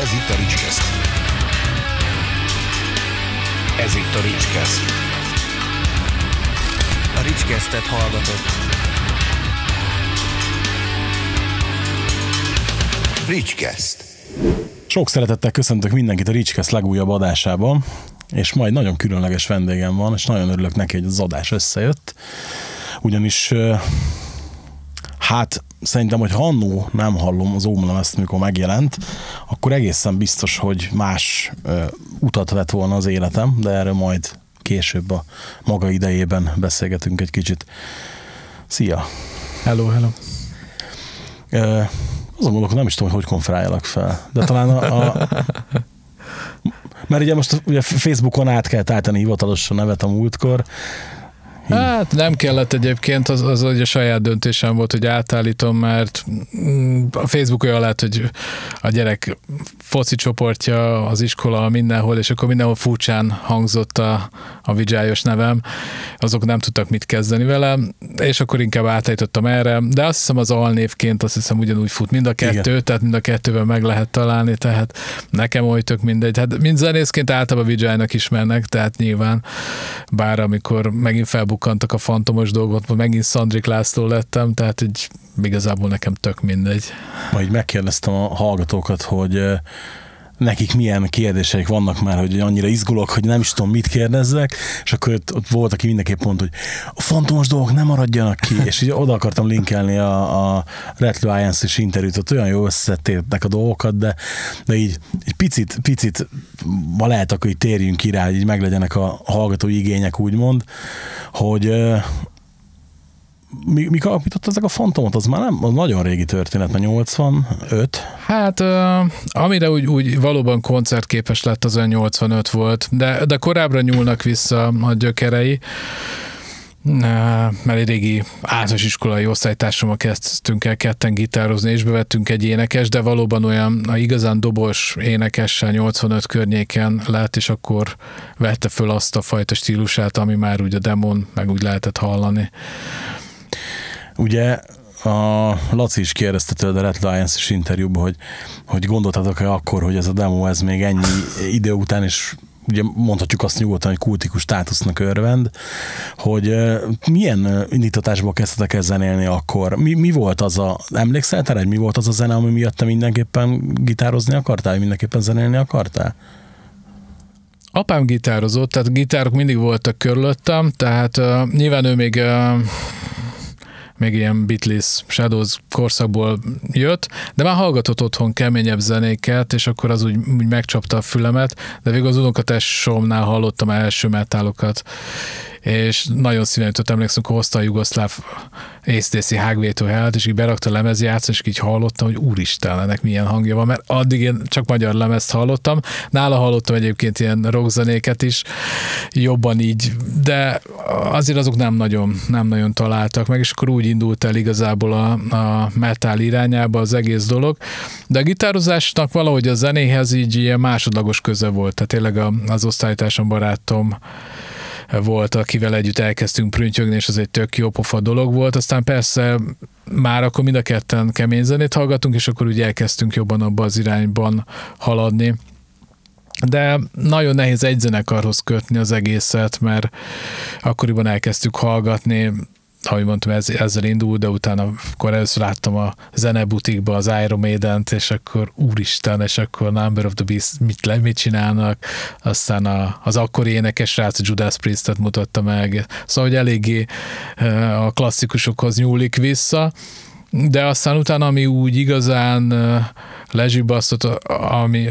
Ez itt a Ricskeszt. Ez itt a Ricskeszt. A Ricskesztet hallgatott. Ricskeszt. Sok szeretettel köszöntök mindenkit a Ricskeszt legújabb adásában, és majd nagyon különleges vendégem van, és nagyon örülök neki, hogy az adás összejött. Ugyanis szerintem, hogy ha annó nem hallom az ómlemezt, amikor megjelent, akkor egészen biztos, hogy más utat vett volna az életem, de erről majd később a maga idejében beszélgetünk egy kicsit. Szia! Hello! Azon gondolok, nem is tudom, hogy konferáljalak fel, de talán mert ugye most ugye Facebookon át kellett állítani hivatalosan nevet a múltkor. Hát nem kellett egyébként, az a saját döntésem volt, hogy átállítom, mert a Facebook olyan lett, hogy a gyerek foci csoportja, az iskola, mindenhol, és akkor mindenhol furcsán hangzott a Vijayos nevem, azok nem tudtak mit kezdeni vele, és akkor inkább átállítottam erre, de azt hiszem az alnévként azt hiszem ugyanúgy fut mind a kettő, igen. Tehát mind a kettőben meg lehet találni, tehát nekem oly tök mindegy. Hát mind zenészként általában Vijaynak ismernek, tehát nyilván, bár amikor megint felbukkantak a fantomos dolgot, megint Szandrik László lettem, tehát így igazából nekem tök mindegy. Majd megkérdeztem a hallgatókat, hogy nekik milyen kérdéseik vannak már, hogy annyira izgulok, hogy nem is tudom, mit kérdezzek, és akkor ott volt, aki mindenképp mondta, hogy a fantomos dolgok nem maradjanak ki, és így oda akartam linkelni a Retro Alliance-es interjút, ott olyan jó összetették a dolgokat, de így egy picit ma lehet, akkor így térjünk ki rá, hogy így meglegyenek a hallgatói igények, úgymond, hogy mikor alapított ezek a Fantomot? Az már nem, az nagyon régi történet, mert 85. Hát amire úgy valóban koncertképes lett, az olyan 85 volt, de korábbra nyúlnak vissza a gyökerei, mert egy régi általános iskolai osztálytársammal kezdtünk el ketten gitározni, és bevettünk egy énekes, de valóban olyan igazán dobos énekessel 85 környéken lett, és akkor vette föl azt a fajta stílusát, ami már úgy a demon meg úgy lehetett hallani. Ugye a Laci is kérdezte tőled a Retro Alliance-es interjúban, hogy gondoltatok-e akkor, hogy ez a demo ez még ennyi idő után, és ugye mondhatjuk azt nyugodtan, hogy kultikus státusznak örvend, hogy milyen indítatásból kezdtetek el zenélni akkor? Mi volt az emlékszel te, hogy mi volt az a zene, ami miatt te mindenképpen gitározni akartál, mindenképpen zenélni akartál? Apám gitározott, tehát gitárok mindig voltak körülöttem, tehát nyilván ő még ilyen Beatles, Shadows korszakból jött, de már hallgatott otthon keményebb zenéket, és akkor az úgy megcsapta a fülemet, de végül az unokatesomnál hallottam első metálokat, és nagyon szíven jutott, emlékszem, hogy hozta a jugoszláv AC/DC Highway to Hell-t, és így berakta a lemezjátszót, és így hallottam, hogy úristen, ennek milyen hangja van, mert addig én csak magyar lemezt hallottam. Nála hallottam egyébként ilyen rockzenéket is, jobban így, de azért azok nem nagyon találtak meg, és akkor úgy indult el igazából a metal irányába az egész dolog. De a gitározásnak valahogy a zenéhez így ilyen másodlagos köze volt, tehát tényleg az osztálytársam barátom volt, akivel együtt elkezdtünk prüntjögni, és az egy tök jó pofa dolog volt. Aztán persze már akkor mind a ketten kemény zenét hallgatunk, és akkor úgy elkezdtünk jobban abba az irányban haladni. De nagyon nehéz egy zenekarhoz kötni az egészet, mert akkoriban elkezdtük hallgatni, ahogy mondtam, ezzel indul, de utána akkor először láttam a zenebutikba az Iron Maident, és akkor úristen, és akkor Number of the Beast mit csinálnak, aztán az akkori énekes srác Judas Priestet mutatta meg, szóval, hogy eléggé a klasszikusokhoz nyúlik vissza, de aztán utána, ami úgy igazán lezsibbasztott, ami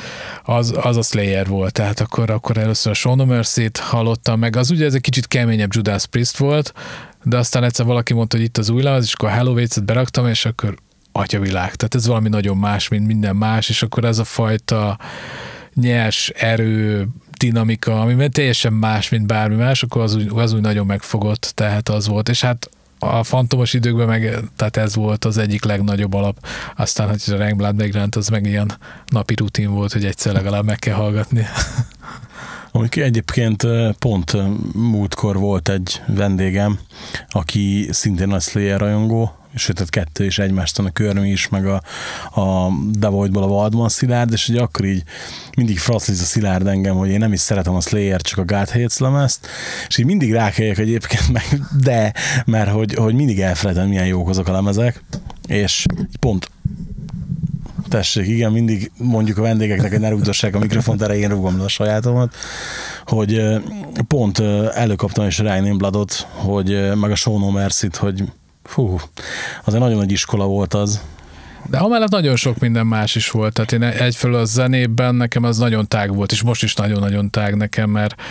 az a Slayer volt, tehát akkor először a Show No Mercy-t hallottam meg, az ugye ez egy kicsit keményebb Judas Priest volt, de aztán egyszer valaki mondta, hogy itt az új lemez, és akkor a Hello Waits-et beraktam, és akkor atyavilág, tehát ez valami nagyon más, mint minden más, és akkor ez a fajta nyers erő, dinamika, ami teljesen más, mint bármi más, akkor az úgy nagyon megfogott, tehát az volt, és hát a fantomos időkben meg, tehát ez volt az egyik legnagyobb alap. Aztán, hogy a Raimblood megjelent, az meg ilyen napi rutin volt, hogy egyszer legalább meg kell hallgatni. Amikor egyébként pont múltkor volt egy vendégem, aki szintén nagy Slayer rajongó, sőt, tehát 2 is egymástán, a Körmi is, meg a Devoidból a Waldman Szilárd, és ugye akkor így mindig fracliz a Szilárd engem, hogy én nem is szeretem a Slayer, csak a God Hates lemezt, és így mindig rákeljek egyébként meg, de, mert hogy mindig elfelejtem, milyen jók azok a lemezek, és pont tessék, igen, mindig mondjuk a vendégeknek, hogy ne rúgdossák a mikrofont, erre én rúgom le a sajátomat, hogy pont előkaptam is a Rain in Bloodot, hogy meg a Show No Mercy-t, hogy azért nagyon nagy iskola volt az. De amellett nagyon sok minden más is volt, tehát én egyfelől a zenében nekem az nagyon tág volt, és most is nagyon-nagyon tág nekem, mert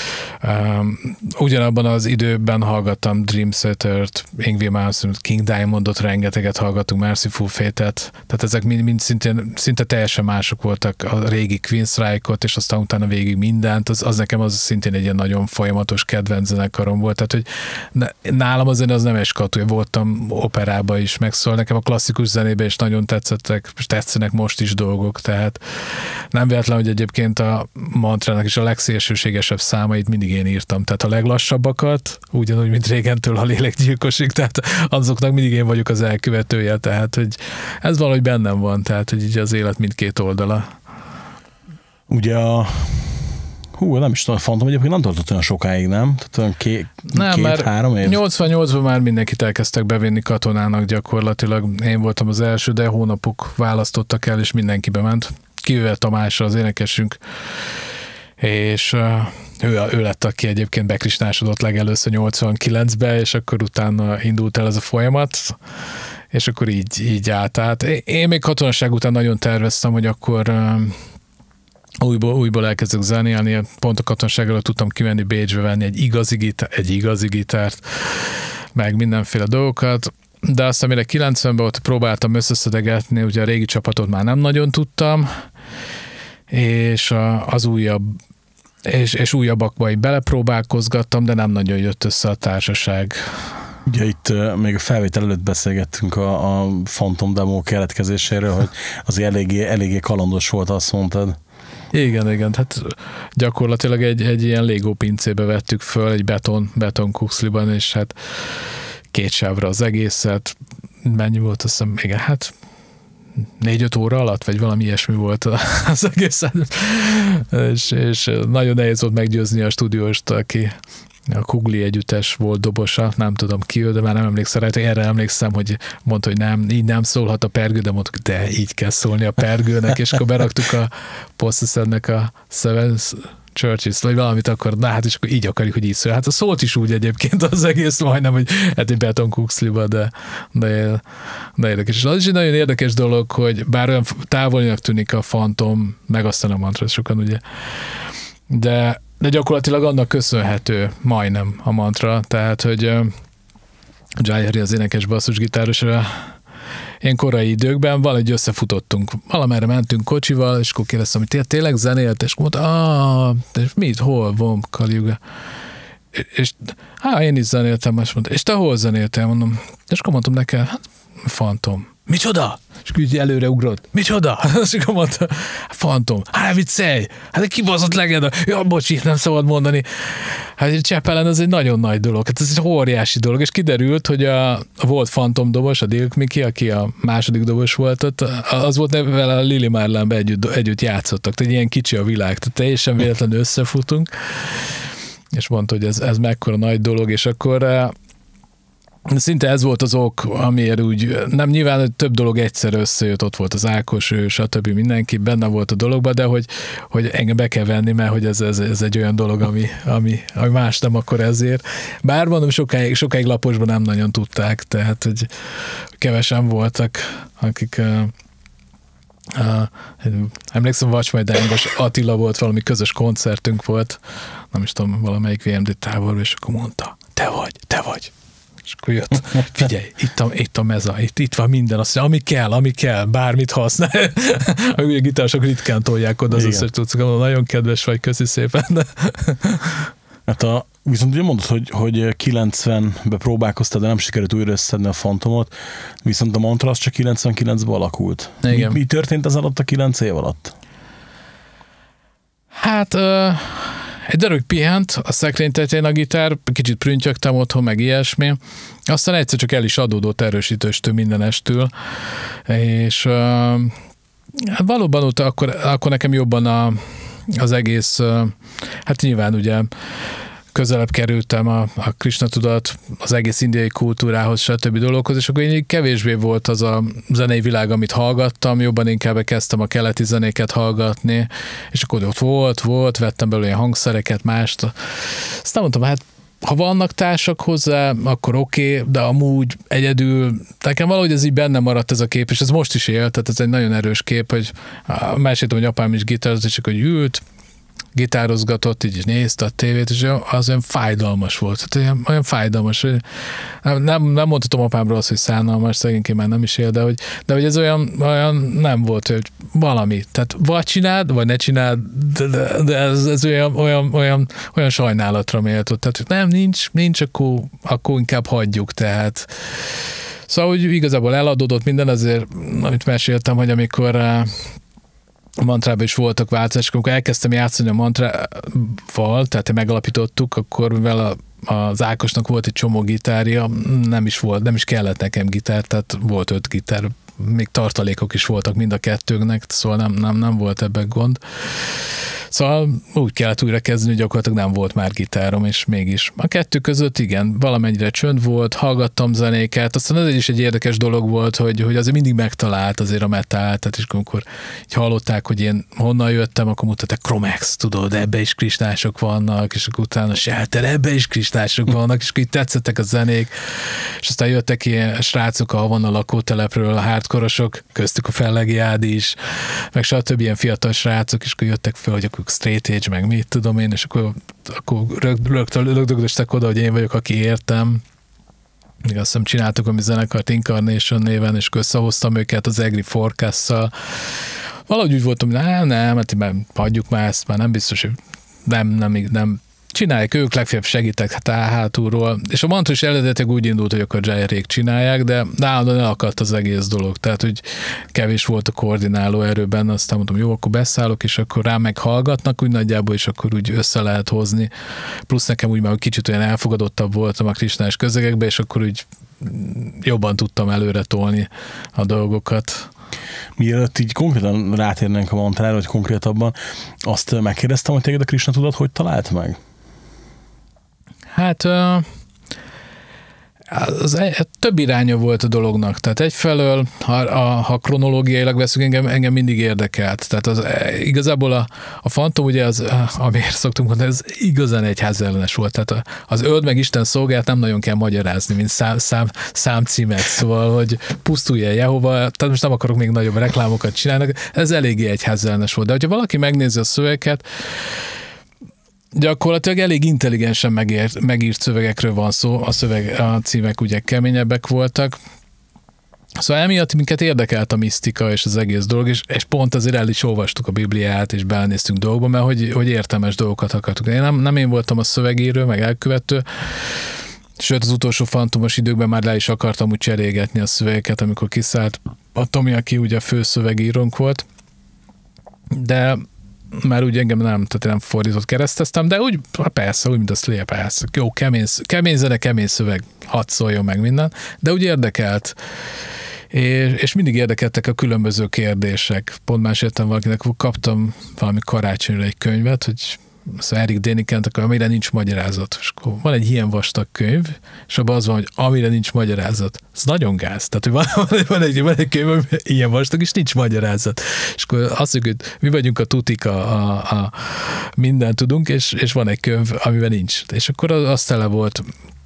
ugyanabban az időben hallgattam Dream Theater-t, Yngwie Malmsteen, King Diamondot, rengeteget hallgattunk, Mercyful Fate-et, tehát ezek mind szinte teljesen mások voltak, a régi Queensryche-ot, és aztán utána végig mindent, az nekem az szintén egy ilyen nagyon folyamatos kedvenc zenekarom volt, tehát hogy nálam az zene az nem egy skatuja, voltam operába is, meg szóval nekem a klasszikus zenében is nagyon tetszettek, és tetszenek most is dolgok, tehát nem véletlen, hogy egyébként a Mantrának is a legszélsőségesebb számait mindig én írtam, tehát a leglassabbakat, ugyanúgy, mint régentől a lélekgyilkosig, tehát azoknak mindig én vagyok az elkövetője, tehát hogy ez valahogy bennem van, tehát hogy így az élet mindkét oldala. Ugye nem is tudom, Phantom egyébként nem tartott olyan sokáig, nem? Tehát olyan 2-3 év? 88-ban már mindenkit elkezdtek bevinni katonának gyakorlatilag. Én voltam az első, de hónapok választottak el, és mindenki bement. Kivéve Tamásra, az énekesünk. És ő lett, aki egyébként bekrisnásodott legelőször 89-be, és akkor utána indult el ez a folyamat, és akkor így állt át. Én még katonaság után nagyon terveztem, hogy akkor újból elkezdek zenélni, pont a katonaság előtt tudtam kimenni Bécsbe venni egy igazi gitárt, meg mindenféle dolgokat, de aztán mire 90-ben ott próbáltam összeszedegetni, ugye a régi csapatot már nem nagyon tudtam, és az újabb és újabbakba így belepróbálkozgattam, de nem nagyon jött össze a társaság. Ugye itt még a felvétel előtt beszélgettünk a Phantom demo keletkezéséről, hogy azért eléggé kalandos volt, azt mondtad. Igen, hát gyakorlatilag egy ilyen Lego pincébe vettük föl, egy beton kuxliban, és hát 2 sávra az egészet. Mennyi volt, azt hiszem, igen, hát 4-5 óra alatt, vagy valami ilyesmi volt az egész. És nagyon nehéz volt meggyőzni a stúdióst, aki a Kugli együttes volt dobosa, nem tudom ki ő, de már nem emlékszem rá, erre emlékszem, hogy mondta, hogy nem, így nem szólhat a pergő, de mondtuk, de így kell szólni a pergőnek, és akkor beraktuk a Possessednek a Seven Churches, vagy valamit, akkor na hát, és akkor így akarjuk, hogy így szól. Hát a szólt is úgy egyébként az egész majdnem, hogy hát egy beton kuxliba, de érdekes. És az is egy nagyon érdekes dolog, hogy bár olyan távolinak tűnik a Phantom, meg aztán a Mantra sokan, ugye, de gyakorlatilag annak köszönhető majdnem a Mantra, tehát, hogy Jai Hari az énekes basszusgitáros, ilyen korai időkben valahogy összefutottunk. Valamerre mentünk kocsival, és akkor kérdeztem, hogy tényleg zenélt, és mondta, mit, hol van Kaliuga? És én is zenéltem, és mondta, és te hol zenéltél? Mondom, és akkor mondtam neki, hát Phantom. Micsoda? És így előre ugrott. Micsoda? És akkor mondta, Phantom. Hát viccelj! Hát egy kibaszott legenda. Ja, bocsi, nem szabad mondani. Hát Csepelen ez egy nagyon nagy dolog. Hát ez egy óriási dolog. És kiderült, hogy volt Phantom dobos, a Dilk Miki, aki a második dobos volt ott, az volt vele a Lili Marlenbe együtt játszottak. Tehát ilyen kicsi a világ. Tehát teljesen véletlenül összefutunk. És mondta, hogy ez mekkora nagy dolog, és akkor szinte ez volt az ok, amiért úgy, nem nyilván több dolog egyszer összejött, ott volt az Ákos, ő, stb. Mindenki benne volt a dologban, de hogy engem be kell venni, mert hogy ez egy olyan dolog, ami más nem akkor ezért. Bár mondom, sokáig laposban nem nagyon tudták, tehát hogy kevesen voltak, akik emlékszem, Vacsmajdányos Attila volt, valami közös koncertünk volt, nem is tudom, valamelyik VMD távolban, és akkor mondta, te vagy. És akkor jött, figyelj, itt a meza, itt van minden, azt mondja, ami kell, bármit használ. Ugye gitárosok ritkán tolják oda az összes tudsz, nagyon kedves vagy, köszi szépen. Hát viszont ugye mondod, hogy 90-ben próbálkoztad, de nem sikerült újra összedni a Phantomot, viszont a Mantra az csak 99-ben alakult. Igen. Mi történt ez alatt a 9 év alatt? Hát egy darabig pihent, a szekrény tetején a gitár, kicsit prüntjögtem otthon, meg ilyesmi. Aztán egyszer csak el is adódott erősítőstől mindenestől, és valóban ott akkor nekem jobban az egész, hát nyilván ugye közelebb kerültem a Krishna tudat, az egész indiai kultúrához, stb. Dologhoz, és akkor én kevésbé volt az a zenei világ, amit hallgattam, jobban inkább kezdtem a keleti zenéket hallgatni, és akkor ott volt, vettem belőle ilyen hangszereket, mást. Aztán mondtam, hát ha vannak társak hozzá, akkor oké, de amúgy egyedül, nekem valahogy ez így benne maradt ez a kép, és ez most is él, tehát ez egy nagyon erős kép, hogy meséltem, hogy apám is gitározott, és akkor ült, gitározgatott, így nézte a tévét, és az olyan fájdalmas volt. Tehát olyan fájdalmas. Nem mondhatom apámról azt, hogy szánalmas, szegényként már nem is él, de hogy ez olyan nem volt, hogy valami. Tehát vagy csináld, vagy ne csináld, de ez olyan sajnálatra méltó. Tehát nem, nincs, akkor inkább hagyjuk. Tehát szóval, hogy igazából eladódott minden, azért, amit meséltem, hogy amikor a mantrában is voltak változások, amikor elkezdtem játszani a mantrával, tehát megalapítottuk, akkor mivel az Ákosnak volt egy csomó gitárja, nem is kellett nekem gitár, tehát volt 5 gitár, még tartalékok is voltak mind a kettőnknek, szóval nem volt ebben gond. Szóval úgy kellett újra kezdeni, hogy gyakorlatilag nem volt már gitárom, és mégis. A kettő között igen, valamennyire csönd volt, hallgattam zenéket, aztán ez is egy érdekes dolog volt, hogy azért mindig megtalált azért a metal, tehát és amikor így hallották, hogy én honnan jöttem, akkor mutatták Chromax, tudod, ebbe is krisnások vannak, és akkor utána Shelter, ebbe is krisnások vannak, és akkor így tetszettek a zenék, és aztán jöttek ilyen srácok a Havana lakótelepről, a hardcore-osok, köztük a Fellegiádi is, meg stb. Ilyen fiatal srácok, és akkor jöttek fel, hogy akkor straight edge, meg mit tudom én, és akkor rögtön oda, hogy én vagyok, aki értem. Még azt hiszem csináltuk a mi zenekart Incarnation néven, és összehoztam őket az Egri Forecast-szal. Valahogy úgy voltam, hogy nem, hát hagyjuk már ezt, már nem biztos, hogy nem csinálják ők, legfeljebb segítek hátulról. És a mantra is eredetileg úgy indult, hogy akkor Jayarék csinálják, de állandóan elakadt az egész dolog. Tehát, hogy kevés volt a koordináló erőben, aztán mondtam, jó, akkor beszállok, és akkor rá meghallgatnak, úgy nagyjából, és akkor úgy össze lehet hozni. Plusz nekem úgy már kicsit olyan elfogadottabb voltam a krisnás közegekben, és akkor úgy jobban tudtam előre tolni a dolgokat. Mielőtt így konkrétan rátérnénk a mantrára, vagy konkrétabban, azt megkérdeztem, hogy téged a Krishna tudat hogy talált meg? Hát több iránya volt a dolognak. Tehát egyfelől, ha kronológiailag veszünk, engem mindig érdekelt. Tehát igazából a fantom, ugye amiért szoktunk mondani, ez igazán egyházellenes volt. Tehát az öld meg Isten szolgált nem nagyon kell magyarázni, mint számcímet. Szóval, hogy pusztulj el Jehova, tehát most nem akarok még nagyobb reklámokat csinálni, ez eléggé egyházellenes volt. De hogyha valaki megnézi a szövegeket, gyakorlatilag elég intelligensen megírt szövegekről van szó, a címek ugye keményebbek voltak. Szóval emiatt minket érdekelt a misztika és az egész dolog, és pont azért el is olvastuk a Bibliát, és belenéztünk dolgokba, mert hogy értelmes dolgokat akartuk. Nem én voltam a szövegírő, meg elkövető, sőt az utolsó fantomos időkben már le is akartam úgy cserégetni a szövegeket, amikor kiszállt a Tomi, aki ugye a fő szövegírónk volt, de már úgy engem nem fordított kereszteztem, de úgy persze, úgy, mint a Slayer, persze. Jó, kemény zene, kemény szöveg, hadd szóljon meg minden, de úgy érdekelt. És mindig érdekeltek a különböző kérdések. Pont más értem valakinek, kaptam valami karácsonyra egy könyvet, hogy Erik Dénikent, amire nincs magyarázat. És akkor van egy ilyen vastag könyv, és abban az van, hogy amire nincs magyarázat. Ez nagyon gáz. Tehát, hogy van egy könyv, ami ilyen vastag, és nincs magyarázat. És akkor azt mondjuk, hogy mi vagyunk a tutik, mindent tudunk, és van egy könyv, amiben nincs. És akkor az tele volt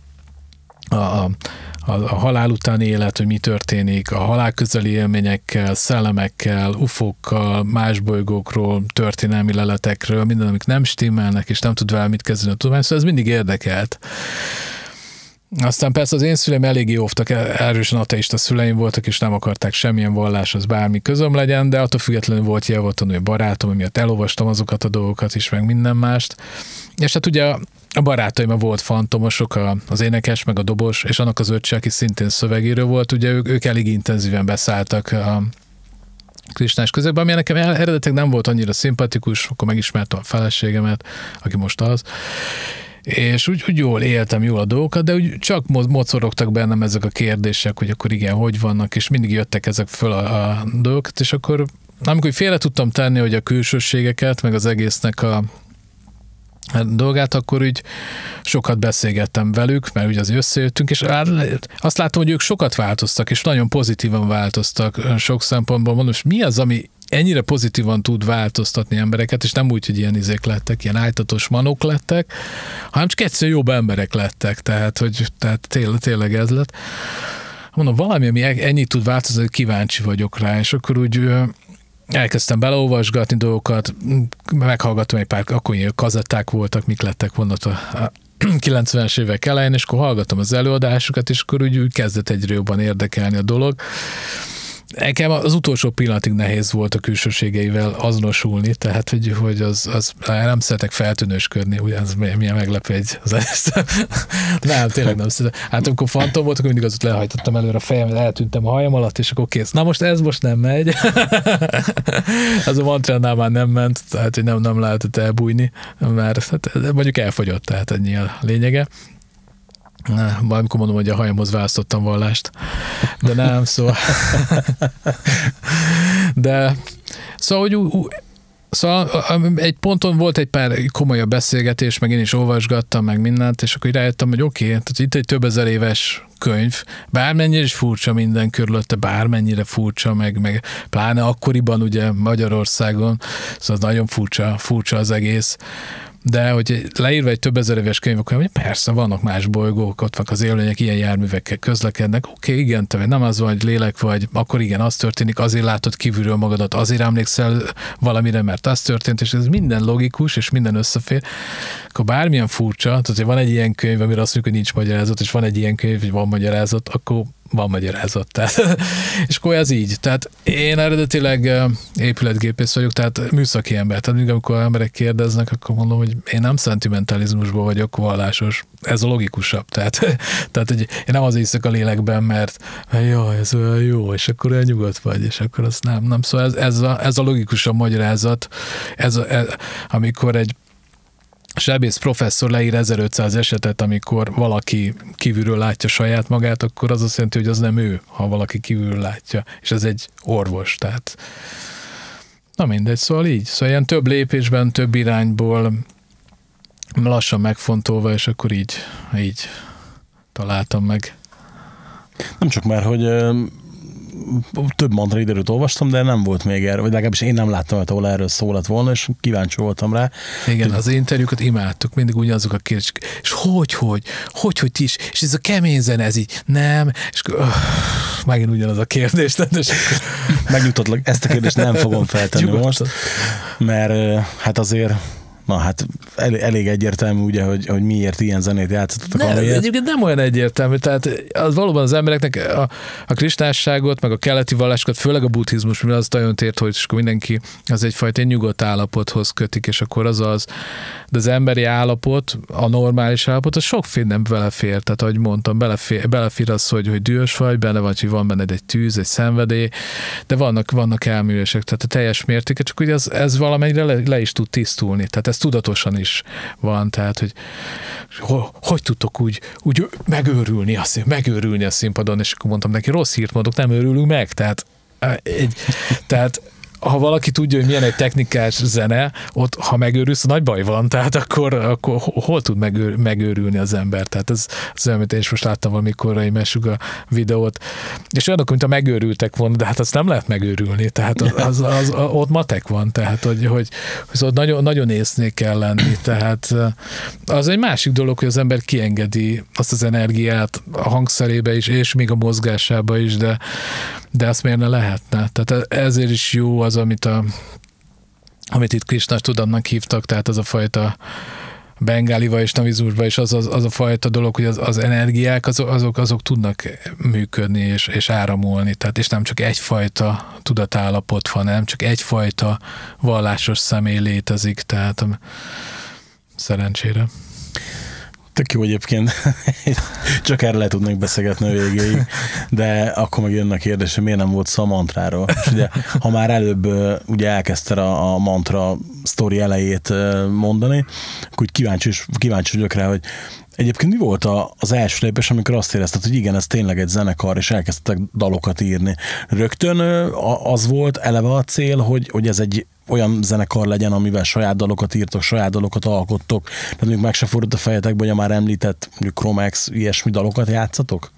a halál utáni élet, hogy mi történik, a halál közeli élményekkel, szellemekkel, ufókkal, más bolygókról, történelmi leletekről, minden, amik nem stimmelnek, és nem tud vele mit kezdeni a tudomány, szóval ez mindig érdekelt. Aztán persze az én szüleim eléggé óvtak, erősen ateista szüleim voltak, és nem akarták semmilyen valláshoz bármi közöm legyen, de attól függetlenül volt jelvatanúi barátom, amiatt elolvastam azokat a dolgokat is, meg minden mást. És hát ugye a barátaim volt fantomosok, az énekes, meg a dobos, és annak az öccse, aki szintén szövegíró volt, ugye ők elég intenzíven beszálltak Krisnás közegben, ami nekem eredetileg nem volt annyira szimpatikus, akkor megismertem a feleségemet, aki most az, és úgy jól éltem jól a dolgokat, de úgy csak mocorogtak bennem ezek a kérdések, hogy akkor igen, hogy vannak, és mindig jöttek ezek föl a dolgokat, és akkor amikor félre tudtam tenni, hogy a külsőségeket, meg az egésznek a dolgát, akkor úgy sokat beszélgettem velük, mert ugye azért összejöttünk, és azt látom, hogy ők sokat változtak, és nagyon pozitívan változtak sok szempontból. Mondom, és mi az, ami ennyire pozitívan tud változtatni embereket, és nem úgy, hogy ilyen izék lettek, ilyen ájtatos manók lettek, hanem csak egyszerűen jobb emberek lettek, tehát tényleg ez lett. Mondom, valami, ami ennyit tud változni, hogy kíváncsi vagyok rá, és akkor úgy elkezdtem beleolvasgatni dolgokat, meghallgattam egy pár, akkor ilyen kazetták voltak, mik lettek volna a 90-es évek elején, és akkor hallgattam az előadásokat, és akkor úgy kezdett egyre jobban érdekelni a dolog. Nekem az utolsó pillanatig nehéz volt a külsőségeivel azonosulni, tehát hogy az nem szeretek feltűnősködni, ugye ez milyen meglepő nem, tényleg nem szeretek. Hát amikor fantom volt, akkor mindig azot lehajtottam előre a fejem, eltűntem a hajam alatt, és akkor kész. Na most ez most nem megy. Ez a mantránál már nem ment, tehát hogy nem lehetett elbújni, mert hát, mondjuk elfogyott, tehát ennyi a lényege. Valamikor mondom, hogy a hajamhoz választottam vallást, de nem, szóval szóval egy ponton volt egy pár komolyabb beszélgetés, meg én is olvasgattam, meg mindent, és akkor rájöttem, hogy oké, tehát itt egy több ezer éves könyv, bármennyire is furcsa minden körülötte, bármennyire furcsa, meg pláne akkoriban ugye Magyarországon, szóval nagyon furcsa az egész. De hogy leírva egy több ezer éves könyv, akkor persze vannak más bolygók, ott vannak az élőlények, ilyen járművekkel közlekednek. Oké, igen, te nem az vagy, lélek vagy, akkor igen, az történik, azért látod kívülről magadat, azért emlékszel valamire, mert az történt, és ez minden logikus, és minden összefér. Akkor bármilyen furcsa, tehát hogy van egy ilyen könyv, amire azt mondjuk, hogy nincs magyarázat, és van egy ilyen könyv, hogy van magyarázat, akkor van magyarázat. Tehát, és akkor ez így. Tehát én eredetileg épületgépész vagyok, tehát műszaki ember. Tehát mindig, amikor emberek kérdeznek, akkor mondom, hogy én nem szentimentalizmusból vagyok vallásos. Ez a logikusabb. Tehát hogy én nem az hiszek a lélekben, mert jaj, ez olyan jó, és akkor olyan nyugodt vagy, és akkor azt nem. Szóval ez a logikusabb magyarázat, amikor egy sebész professzor leír 1500 esetet, amikor valaki kívülről látja saját magát, akkor az azt jelenti, hogy az nem ő, ha valaki kívülről látja. És ez egy orvos, tehát na mindegy, szóval így. Szóval ilyen több lépésben, több irányból lassan megfontolva, és akkor így találtam meg. Nem csak már, hogy több mantra időt olvastam, de nem volt még erről, vagy legalábbis én nem láttam, ahol erről szó lett volna, és kíváncsi voltam rá. Igen, az interjúkat imádtuk, mindig ugyanazok a kérdések, és hogy ti is, és ez a kemény zene, ez így, nem, és megint ugyanaz a kérdés. Megnyugtatlak, ezt a kérdést nem fogom feltenni most, mert hát azért elég egyértelmű, ugye, hogy miért ilyen zenét játszottak. Egyébként nem olyan egyértelmű, tehát az valóban az embereknek a kristályságot, meg a keleti vallásokat, főleg a buddhizmus, mivel az nagyon tért, hogy mindenki az egyfajta nyugodt állapothoz kötik, és akkor az, de az emberi állapot, a normális állapot, az sokféle nem belefér, tehát ahogy mondtam, belefér az, hogy dühös vagy, benne vagy, hogy van benned egy tűz, egy szenvedély, de vannak elműlések, tehát a teljes mértéke, csak ugye ez valamennyire le is tud tisztulni, tehát ez tudatosan is van, tehát hogy tudtok úgy megőrülni a színpadon, és akkor mondtam neki, rossz hírt mondok, nem őrülünk meg, tehát ha valaki tudja, hogy milyen egy technikás zene, ott, ha megőrülsz, nagy baj van, tehát akkor hol tud megőrülni az ember? Tehát ez olyan, amit én is most láttam valami korai Meshuggah videót, és olyanok, mint a megőrültek volna, de hát azt nem lehet megőrülni, tehát ott matek van, tehát hogy nagyon, nagyon észnél kell lenni, tehát az egy másik dolog, hogy az ember kiengedi azt az energiát a hangszerébe is, és még a mozgásába is, de azt miért ne lehetne? Tehát ezért is jó az, amit itt Krisna tudatnak hívtak, tehát az a fajta bengálival és navizmusban is az a fajta dolog, hogy az energiák azok tudnak működni és áramolni, tehát és nem csak egyfajta tudatállapot van, nem csak egyfajta vallásos személy létezik, tehát szerencsére. Tök jó egyébként, csak erre le tudnék beszélgetni a végéig, de akkor meg jönnek kérdése, miért nem volt szó a mantráról. És ugye, ha már előbb ugye elkezdte a mantra sztori elejét mondani, akkor úgy kíváncsi vagyok rá, hogy egyébként mi volt az első lépés, amikor azt érezted, hogy igen, ez tényleg egy zenekar, és elkezdtek dalokat írni. Rögtön az volt eleve a cél, hogy ez egy olyan zenekar legyen, amivel saját dalokat írtok, saját dalokat alkottok. Tehát mondjuk meg se fordult a fejetekbe, hogy a már említett mondjuk Chromax, ilyesmi dalokat játszatok?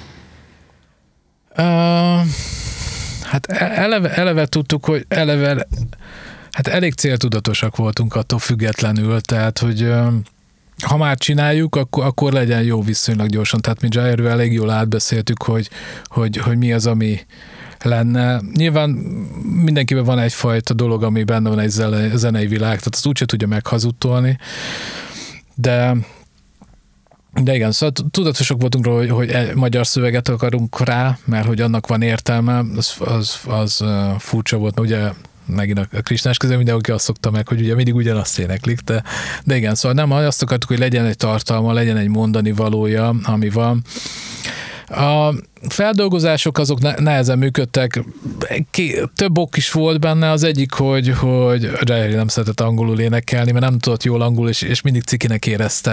Hát eleve tudtuk, hogy hát elég céltudatosak voltunk attól függetlenül, tehát hogy ha már csináljuk, akkor legyen jó viszonylag gyorsan. Tehát mi Jairvel elég jól átbeszéltük, hogy mi az, ami lenne. Nyilván mindenkiben van egyfajta dolog, ami benne van egy zenei világ, tehát az úgyse tudja meghazudtolni, de igen, szóval tudatosok voltunk róla, hogy magyar szöveget akarunk rá, mert hogy annak van értelme, az furcsa volt, mert ugye megint a Krisnás közben mindenki azt szokta meg, hogy ugye mindig ugyanazt éneklik, de igen, szóval nem azt akartuk, hogy legyen egy tartalma, legyen egy mondani valója, ami van. A feldolgozások azok nehezen működtek, több ok is volt benne, az egyik, hogy Jair nem szeretett angolul énekelni, mert nem tudott jól angolul, és mindig cikinek érezte,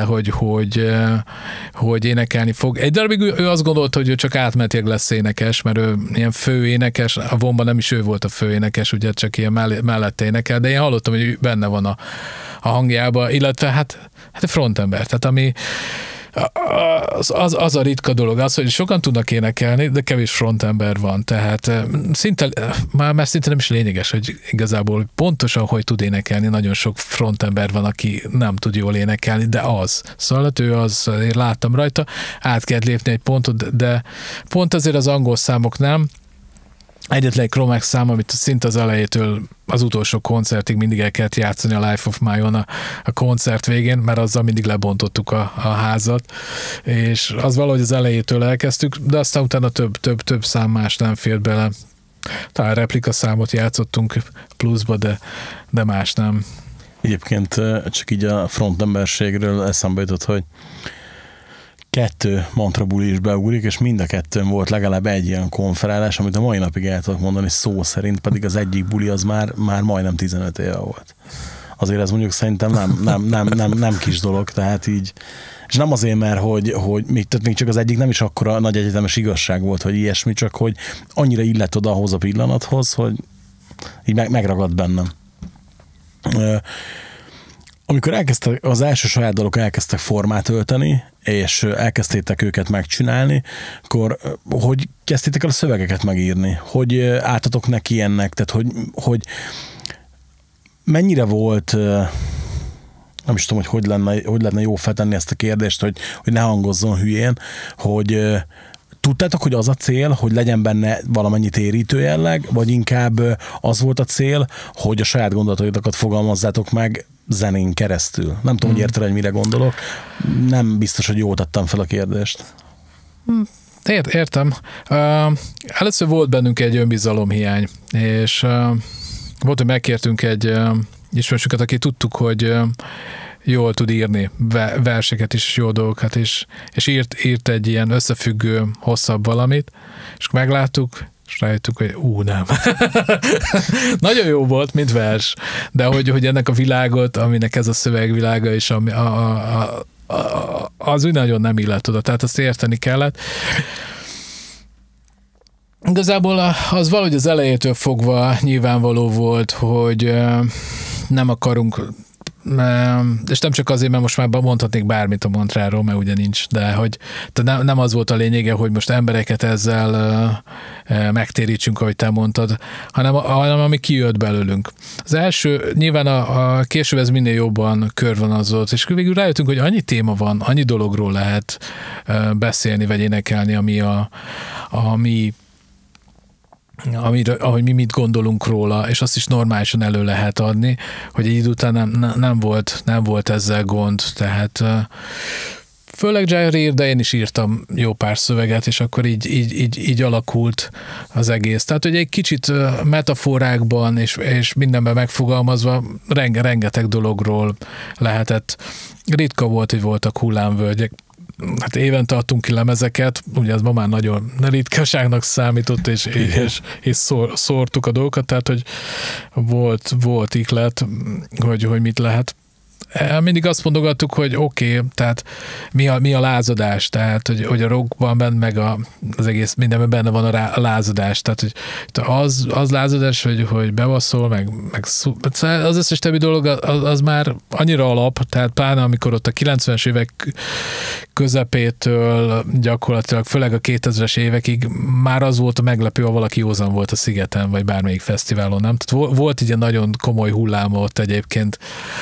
hogy énekelni fog. Egy darabig ő azt gondolta, hogy ő csak átmenetileg lesz énekes, mert ő ilyen főénekes, a Vonban nem is ő volt a főénekes, ugye csak ilyen mellette énekel, de én hallottam, hogy benne van a hangjában, illetve hát a frontember, tehát ami az a ritka dolog, az, hogy sokan tudnak énekelni, de kevés frontember van, tehát már szinte nem is lényeges, hogy igazából pontosan, hogy tud énekelni, nagyon sok frontember van, aki nem tud jól énekelni, de az. Szóval én láttam rajta, át kellett lépni egy pontot, de pont azért az angol számok nem. Egyetlen egy Chromax szám, amit szinte az elejétől az utolsó koncertig mindig el kellett játszani a Life of Mine-on a koncert végén, mert azzal mindig lebontottuk a házat, és az valahogy az elejétől elkezdtük, de aztán utána több szám más nem fért bele. Talán replika számot játszottunk pluszba, de más nem. Egyébként csak így a frontemberségről eszembe jutott, hogy 2 mantra buli is beugrik, és mind a 2 volt legalább egy ilyen konferálás, amit a mai napig el tudok mondani szó szerint, pedig az egyik buli az már majdnem 15 éve volt. Azért ez mondjuk szerintem nem kis dolog, tehát így, és nem azért, mert hogy még csak az egyik nem is akkora nagy egyetemes igazság volt, hogy ilyesmi, csak hogy annyira illett oda ahhoz a pillanathoz, hogy így megragadt bennem. Amikor az első saját dalok elkezdtek formát ölteni, és elkezdtétek őket megcsinálni, akkor hogy kezdtétek el a szövegeket megírni? Hogy álltatok neki ennek? Tehát, hogy mennyire volt, nem is tudom, hogy lenne jó feltenni ezt a kérdést, hogy ne hangozzon hülyén, hogy tudtátok, hogy az a cél, hogy legyen benne valamennyi térítő jelleg, vagy inkább az volt a cél, hogy a saját gondolatoitokat fogalmazzátok meg zenén keresztül? Nem tudom, hogy érted, hogy mire gondolok. Nem biztos, hogy jól tettem fel a kérdést. Értem. Először volt bennünk egy önbizalomhiány, és volt, hogy megkértünk egy ismerősünket, aki tudtuk, hogy jól tud írni verseket is, jó dolgokat is, és írt egy ilyen összefüggő, hosszabb valamit, és megláttuk, és rájöttük, hogy nem. Nagyon jó volt, mint vers, de hogy ennek a világot, aminek ez a szövegvilága, és az úgy nagyon nem illett oda, tehát azt érteni kellett. Igazából az valahogy az elejétől fogva nyilvánvaló volt, hogy nem akarunk, és nem csak azért, mert most már mondhatnék bármit a mantráról, mert ugye nincs, de hogy nem az volt a lényege, hogy most embereket ezzel megtérítsünk, ahogy te mondtad, hanem ami kijött belőlünk. Az első, nyilván a később ez minél jobban körvonazott, és végül rájöttünk, hogy annyi téma van, annyi dologról lehet beszélni, vagy énekelni, ahogy mi mit gondolunk róla, és azt is normálisan elő lehet adni, hogy egy idő után nem volt ezzel gond, tehát Főleg Jair, de én is írtam jó pár szöveget, és akkor így alakult az egész. Tehát, hogy egy kicsit metaforákban és mindenben megfogalmazva rengeteg dologról lehetett. Ritka volt, hogy voltak hullámvölgyek. Hát évente adtunk ki lemezeket, ugye ez ma már nagyon ritkaságnak számított, és szórtuk a dolgokat, tehát, hogy volt ihlet, hogy mit lehet. Mindig azt mondogattuk, hogy oké, tehát mi a lázadás, tehát hogy a rockban benne, meg az egész mindenben benne van a lázadás, tehát hogy az lázadás, hogy bevasszol, meg az összes többi dolog az már annyira alap, tehát pláne amikor ott a 90-es évek közepétől gyakorlatilag, főleg a 2000-es évekig már az volt a meglepő, ha valaki józan volt a Szigeten, vagy bármelyik fesztiválon, nem? Tehát volt egy ilyen nagyon komoly hullám ott egyébként.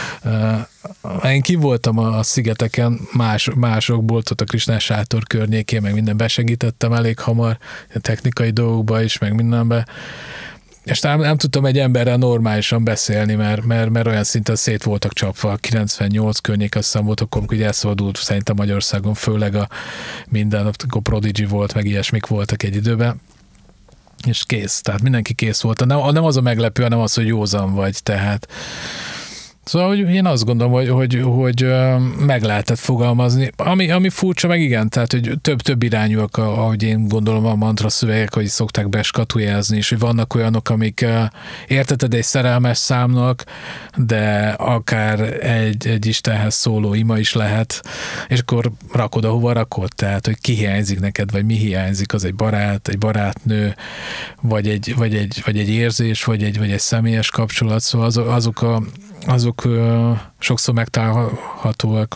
Én ki voltam a Szigeteken másokból, ott a Krisnás sátor környékén, meg minden besegítettem elég hamar, a technikai dolgokba is, meg mindenbe. És nem tudtam egy emberrel normálisan beszélni, mert olyan szinten szét voltak csapva. 98 környék, azt hiszem volt, akkor elszabadult szerintem Magyarországon, főleg a minden, akkor Prodigy volt, meg ilyesmik voltak egy időben. És kész, tehát mindenki kész volt. Nem az a meglepő, hanem az, hogy józan vagy, tehát szóval, hogy én azt gondolom, hogy meg lehetett fogalmazni. Ami furcsa, meg igen, tehát, hogy több irányúak, ahogy én gondolom a mantra szövegek, hogy szokták beskatujázni, és hogy vannak olyanok, amik érteted egy szerelmes számnak, de akár egy Istenhez szóló ima is lehet, és akkor rakod, ahova rakod, tehát, hogy ki hiányzik neked, vagy mi hiányzik, az egy barát, egy barátnő, vagy egy érzés, vagy egy személyes kapcsolat, szóval azok sokszor megtalálhatóak.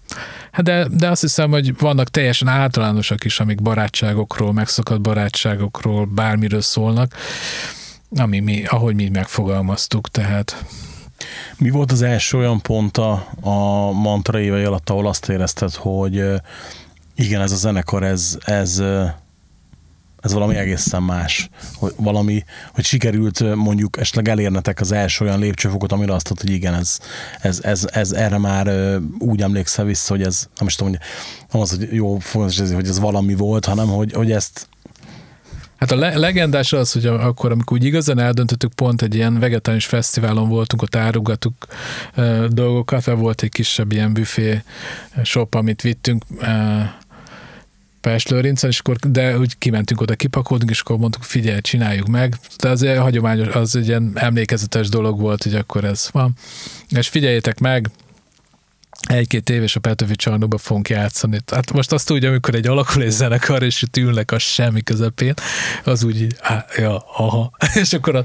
De azt hiszem, hogy vannak teljesen általánosak is, amik barátságokról, megszakadt barátságokról, bármiről szólnak, ahogy mi megfogalmaztuk, tehát. Mi volt az első olyan pont a mantra évei alatt, ahol azt érezted, hogy igen, ez a zenekar, ez valami egészen más. Hogy sikerült mondjuk esetleg elérnetek az első olyan lépcsőfokot, amire azt mondta, hogy igen, ez erre már úgy emlékszel vissza, hogy ez, nem is tudom, nem az, hogy jó fogalmazni, hogy ez valami volt, hanem hogy ezt. Hát a legendás az, hogy akkor, amikor úgy igazán eldöntöttük, pont egy ilyen vegetáriánus fesztiválon voltunk, ott árugattuk dolgokat, mert volt egy kisebb ilyen büfé shop, amit vittünk, Pest-Lőrincen, és akkor, de úgy kimentünk oda, kipakoltunk, és akkor mondtuk, figyelj, csináljuk meg. De az hagyományos, az egy ilyen emlékezetes dolog volt, hogy akkor ez van. És figyeljétek meg, 1-2 év és a Petőfi Csarnokba fogunk játszani. Hát most azt úgy, amikor egy alakul egy zenekar, és itt ülnek a semmi közepén, az úgy így, aha. És akkor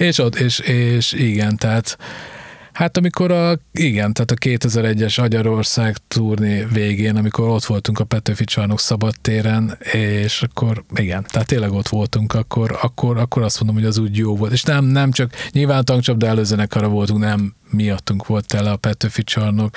és igen, tehát hát amikor tehát a 2001-es Magyarország turné végén, amikor ott voltunk a Petőfi Csarnok szabadtéren, és akkor igen, tehát tényleg ott voltunk, akkor azt mondom, hogy az úgy jó volt. És nem csak, nyilván Tankcsapda előzenekarra voltunk, nem miattunk volt tele a Petőfi Csarnok,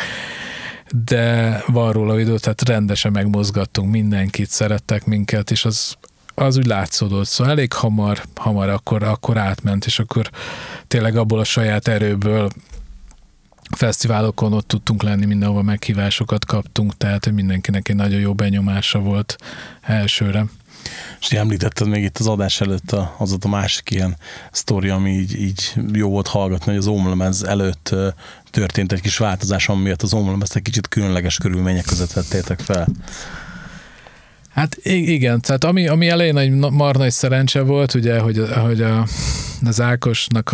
de van róla videó, tehát rendesen megmozgattunk mindenkit, szerettek minket, és az úgy látszódott. Szóval elég hamar akkor átment, és akkor tényleg abból a saját erőből fesztiválokon ott tudtunk lenni, mindenhova meghívásokat kaptunk, tehát hogy mindenkinek egy nagyon jó benyomása volt elsőre. És említetted még itt az adás előtt az a másik ilyen sztori, ami így jó volt hallgatni, hogy az ómlemez előtt történt egy kis változás, amiatt az ómlemezt egy kicsit különleges körülmények között vettétek fel. Hát igen, tehát ami elején egy marha nagy szerencse volt, ugye, hogy az Ákosnak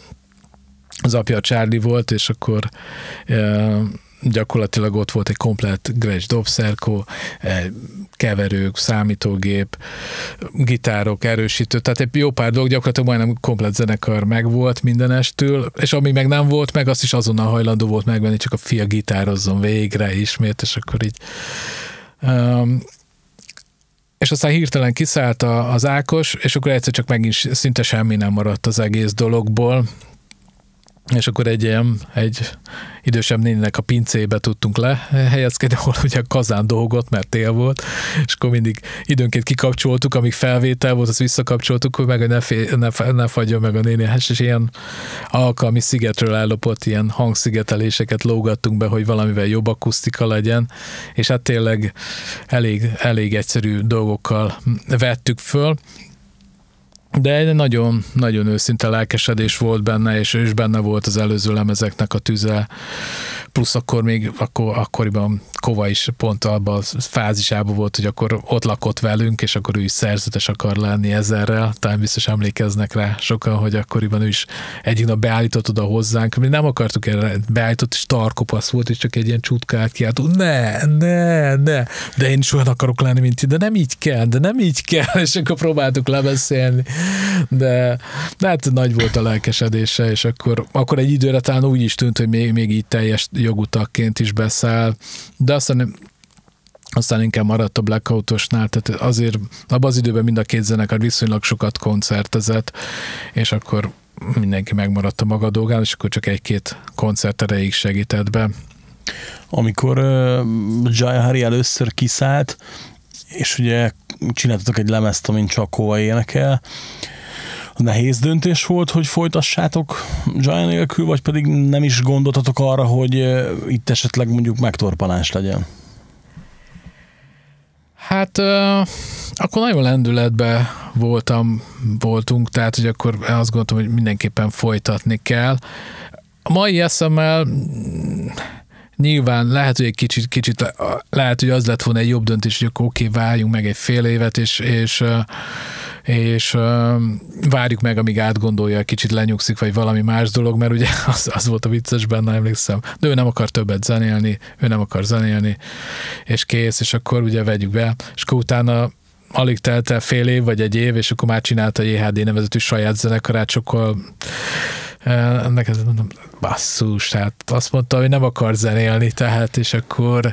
az apja a Charlie volt, és akkor gyakorlatilag ott volt egy komplett Gretsch dobszerkó, keverők, számítógép, gitárok, erősítő, tehát egy jó pár dolog, gyakorlatilag majdnem komplett zenekar megvolt mindenestől, és ami meg nem volt meg, azt is azonnal hajlandó volt megvenni, csak a fia gitározzon végre ismét, és akkor így és aztán hirtelen kiszállt az Ákos, és akkor egyszer csak megint szinte semmi nem maradt az egész dologból, és akkor egy idősebb néninek a pincébe tudtunk lehelyezkedni, ahol ugye a kazán dolgott, mert tél volt, és akkor mindig időnként kikapcsoltuk, amíg felvétel volt, azt visszakapcsoltuk, hogy meg ne fagyjon meg a néni, és ilyen alkalmi szigetről ellopott ilyen hangszigeteléseket lógattunk be, hogy valamivel jobb akusztika legyen, és hát tényleg elég egyszerű dolgokkal vettük föl, de egy nagyon, nagyon őszinte lelkesedés volt benne, és benne volt az előző lemezeknek a tüze, plusz akkoriban Kova is pont abban a fázisában volt, hogy akkor ott lakott velünk, és akkor ő is szerzetes akar lenni ezerrel, talán biztos emlékeznek rá sokan, hogy akkoriban ő is egyik nap beállított oda hozzánk, mi nem akartuk erre, beállított, és tarkopasz volt, és csak egy ilyen csutkát kiáltott, ne, de én is olyan akarok lenni, mint ti, de nem így kell, és akkor próbáltuk lebeszélni, de hát nagy volt a lelkesedése, és akkor egy időre talán úgy is tűnt, hogy még így teljes jogú tagként is beszáll, de aztán inkább maradt a Blackoutosnál, tehát azért abban az időben mind a két zenekar viszonylag sokat koncertezett, és akkor mindenki megmaradt a maga dolgán, és akkor csak egy-két koncert erejéig segített be. Amikor Jaya Hari először kiszállt, és ugye csináltatok egy lemezt, amin csak Kova énekel, nehéz döntés volt, hogy folytassátok Jaya nélkül, vagy pedig nem is gondoltatok arra, hogy itt esetleg mondjuk megtorpanás legyen? Hát akkor nagyon lendületben voltunk, tehát hogy akkor azt gondoltam, hogy mindenképpen folytatni kell. A mai eszemmel nyilván lehet, hogy egy kicsit lehet, hogy az lett volna egy jobb döntés, hogy akkor oké, várjunk meg egy fél évet, és várjuk meg, amíg átgondolja, kicsit lenyugszik, vagy valami más dolog, mert ugye az volt a vicces benne, emlékszem, de ő nem akar többet zenélni, és kész, és akkor ugye vegyük be, és akkor utána alig telt el fél év, vagy egy év, és akkor már csinálta a JHD nevezetű saját zenekarát, sokkal neked mondom, basszus, tehát azt mondta, hogy nem akar zenélni, tehát, és akkor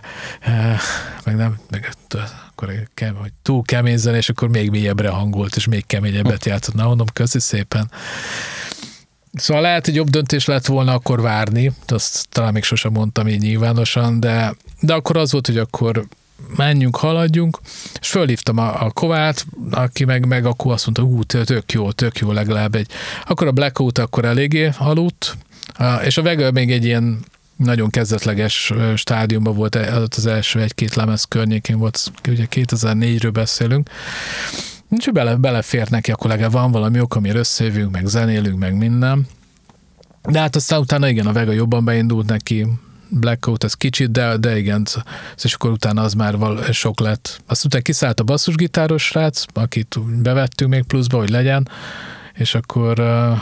akkor hogy túl kemény zene, és akkor még mélyebbre hangolt, és még keményebbet játszott. Na, mondom, köszi szépen. Szóval lehet, hogy jobb döntés lett volna akkor várni, azt talán még sosem mondtam így nyilvánosan, de akkor az volt, hogy akkor menjünk, haladjunk, és fölhívtam a Kovát, aki meg akkor azt mondta, tök jó legalább akkor a Blackout akkor eléggé aludt, és a Vega még egy ilyen nagyon kezdetleges stádiumban volt, az első egy-két lemez környékén volt, ugye 2004-ről beszélünk, és belefért neki, akkor legalább van valami ok, amire összejövünk, meg zenélünk, meg minden. De hát aztán utána igen, a Vega jobban beindult neki, Blackout ez kicsit, de igen, és akkor utána az már sok lett. Azt utána kiszállt a basszusgitáros srác, akit bevettünk még pluszba, hogy legyen, és akkor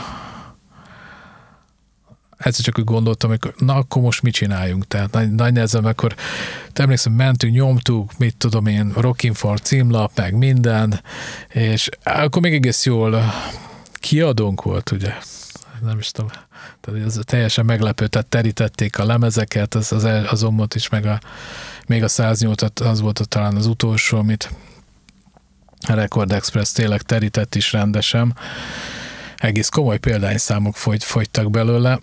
egyszer csak úgy gondoltam, hogy na akkor most mit csináljunk? Tehát nagy nehezen, akkor emlékszem, mentünk, nyomtuk, mit tudom én, Rockin' for címlap, meg minden, és akkor még egész jól kiadónk volt, ugye? Nem is tudom, tehát ez teljesen meglepő, tehát terítették a lemezeket, az Ommot is, még a 108-at, az volt talán az utolsó, amit a Record Express tényleg terített is rendesen. Egész komoly példányszámok fogytak belőle.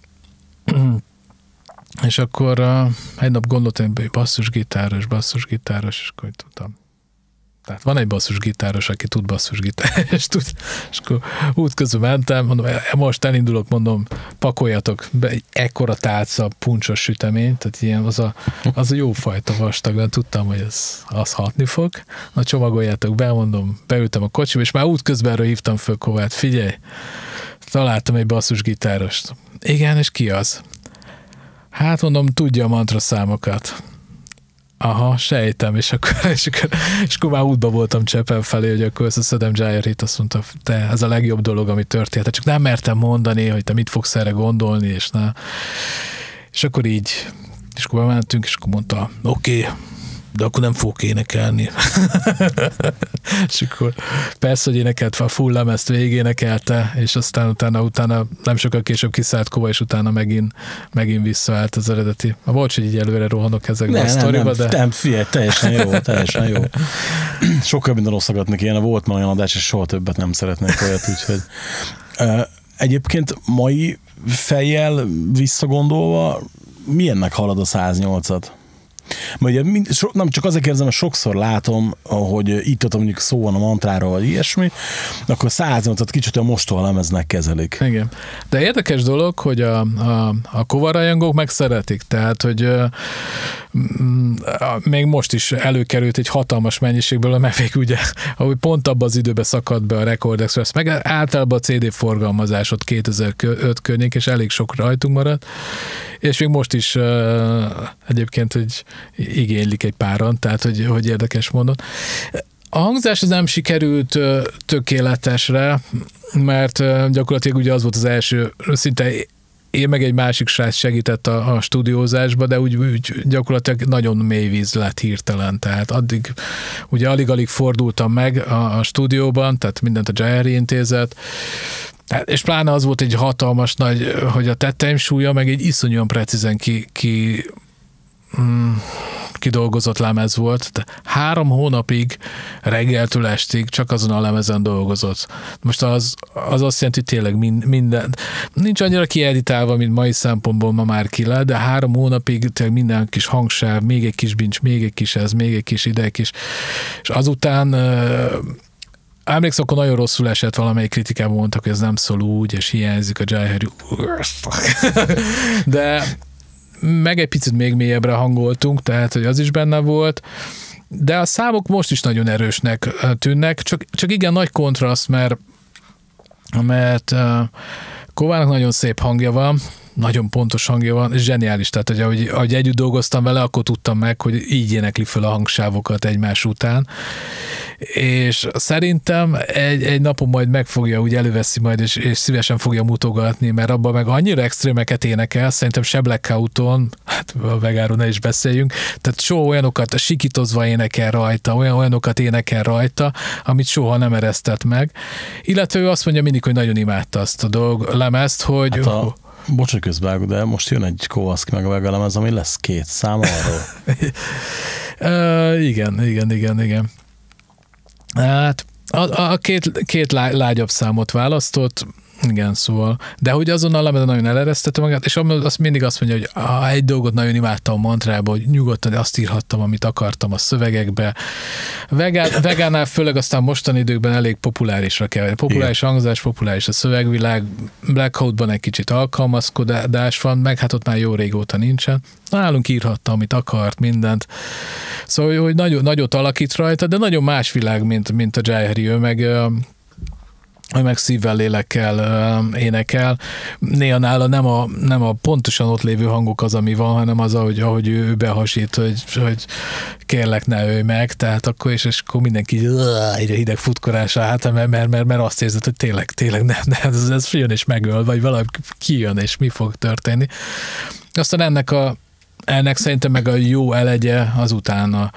És akkor egy nap gondoltam, hogy basszusgitáros, és akkor tudtam. Tehát van egy basszusgitáros, aki tud basszusgitáros, és akkor útközben mentem, mondom, most elindulok, mondom, pakoljatok be egy ekkora tálca puncsos sütemény, tehát ilyen az a jó fajta vastag, de tudtam, hogy az hatni fog. Na, csomagoljátok be, mondom, beültem a kocsiba, és már útközbenről hívtam föl Kovát, figyelj, találtam egy basszusgitárost. Igen, és ki az? Hát mondom, tudja a mantra számokat. Aha, sejtem, és akkor már útba voltam Csepel felé, hogy akkor összeszedem Jaya-rit, azt mondta, te, ez a legjobb dolog, ami történt. Csak nem mertem mondani, hogy te mit fogsz erre gondolni, és akkor így, és akkor bementünk, és akkor mondta, oké, de akkor nem fogok énekelni. És akkor persze, hogy énekelt a full lemezt, végénekelte, és aztán utána nem sokkal később kiszállt Kova, és utána megint visszaállt az eredeti. Volt, hogy így előre rohanok ezekben a sztoriba, de... Nem, figyelj, teljesen jó. Sokkal minden rosszakat neki, ilyen volt már olyan adás, és soha többet nem szeretnék olyat, úgyhogy... egyébként mai fejjel visszagondolva, milyennek halad a 108-at? Mert ugye nem csak azért kérdezem, mert sokszor látom, hogy itt mondjuk szó van a mantráról, vagy ilyesmi, akkor 108-at kicsit a mostohalemeznek kezelik. Igen. De érdekes dolog, hogy a kovarajongók meg szeretik, tehát, hogy még most is előkerült egy hatalmas mennyiségből, meg végül ugye, ahogy pont abban az időben szakadt be a Record Express, meg általában a CD forgalmazás ott 2005 környék, és elég sok rajtunk maradt, és még most is egyébként, hogy igénylik egy páran, tehát, hogy érdekes módon. A hangzás az nem sikerült tökéletesre, mert gyakorlatilag ugye az volt az első, szinte én meg egy másik srác segített a stúdiózásba, de úgy gyakorlatilag nagyon mély víz lett hirtelen, tehát addig ugye alig-alig fordultam meg a stúdióban, tehát mindent a Jai intézet, és pláne az volt egy hatalmas nagy, hogy a tetteim súlya meg egy iszonyúan precízen kidolgozott lemez volt. De 3 hónapig reggeltől estig csak azon a lemezen dolgozott. Most az azt jelenti, hogy tényleg minden, nincs annyira kieditálva, mint mai szempontból ma már ki le, de 3 hónapig tényleg minden kis hangsáv, még egy kis bincs, még egy kis ez, még egy kis ide, és azután emlékszem, akkor nagyon rosszul esett, valamelyik kritikában mondtak, hogy ez nem szól úgy, és hiányzik a Jai Harry. De meg egy picit még mélyebbre hangoltunk, tehát, hogy az is benne volt, de a számok most is nagyon erősnek tűnnek, csak igen nagy kontraszt, mert Kovának nagyon szép hangja van, nagyon pontos hangja van, és zseniális, tehát hogy ahogy együtt dolgoztam vele, akkor tudtam meg, hogy így énekli föl a hangsávokat egymás után, és szerintem egy napon majd megfogja, úgy előveszi majd, és szívesen fogja mutogatni, mert abban meg annyira extrémeket énekel, szerintem se Blackout-on, hát a Vegáról ne is beszéljünk, tehát soha olyanokat sikítozva énekel rajta, olyanokat énekel rajta, amit soha nem eresztett meg, illetve ő azt mondja mindig, hogy nagyon imádta azt a lemezt, hogy... Hát bocsánat közben, de most jön egy Kowalski meg a Vegalemez, ami lesz 2 szám arról. Igen. Hát a két lágyabb számot választott, igen, szóval. De hogy azon a lemezen nagyon eleresztette magát, és azt mindig azt mondja, hogy egy dolgot nagyon imádtam a mantrában, hogy nyugodtan azt írhattam, amit akartam a szövegekbe. Vegánál főleg aztán mostani időkben elég populárisra kell. Populáris hangzás, populáris a szövegvilág, Blackoutban egy kicsit alkalmazkodás van, meg hát ott már jó régóta nincsen. Nálunk írhatta, amit akart, mindent. Szóval, hogy nagyot alakít rajta, de nagyon más világ, mint a Jai Harry, ő meg szívvel, lélekkel énekel. Néha nála nem a pontosan ott lévő hangok az, ami van, hanem az, ahogy ő behasít, hogy kérlek, ne ölj meg, tehát akkor és akkor mindenki egyre hideg futkorása hát, mert azt érzed, hogy tényleg ne, ez jön és megöl, vagy valami kijön, és mi fog történni. Aztán ennek szerintem meg a jó elegye azután a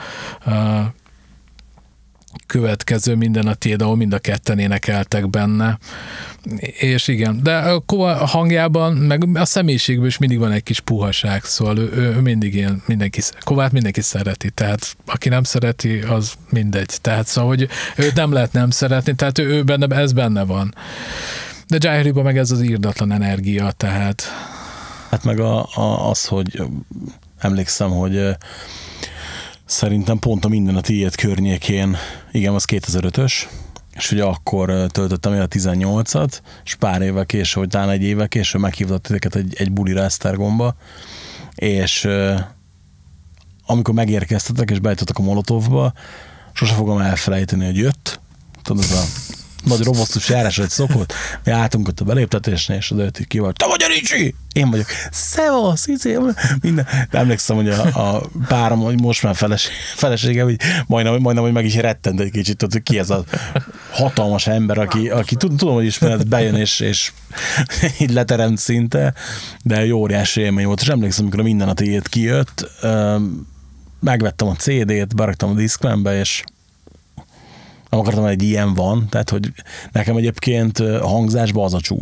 következő Minden a tiéd, ahol mind a ketten énekeltek benne. És igen, de a hangjában, meg a személyiségben is mindig van egy kis puhaság, szóval ő mindig ilyen, Kovát mindenki szereti, tehát aki nem szereti, az mindegy. Tehát szóval, hogy őt nem lehet nem szeretni, tehát ő benne, ez benne van. De Jai Harryban meg ez az irdatlan energia, tehát... Hát meg az, hogy emlékszem, hogy szerintem pont a Minden a tiéd környékén, igen, az 2005-ös, és ugye akkor töltöttem el a 18-at, és pár évvel később, vagy talán egy évvel később meghívott titeket egy bulira Esztergomba, és amikor megérkeztetek, és bejutottatok a Molotovba, sose fogom elfelejteni, hogy jött, tudod, ez a nagy robosztus járás, hogy szokott, mi álltunk ott a beléptetésnél, és az ki volt, te vagy a Ricsi! Én vagyok, szevasz, minden. De emlékszem, hogy a párom, hogy most már felesége, hogy majdnem, hogy meg is rettent egy kicsit, tudod, hogy ki ez a hatalmas ember, aki tudom, hogy ismered, bejön, és így leteremt szinte, de jó óriási élmény volt, és emlékszem, amikor a Minden a tiéd kijött, megvettem a CD-t, beraktam a Discmanbe, és nem akartam, hogy egy ilyen van, tehát hogy nekem egyébként a hangzásban az a csúcs,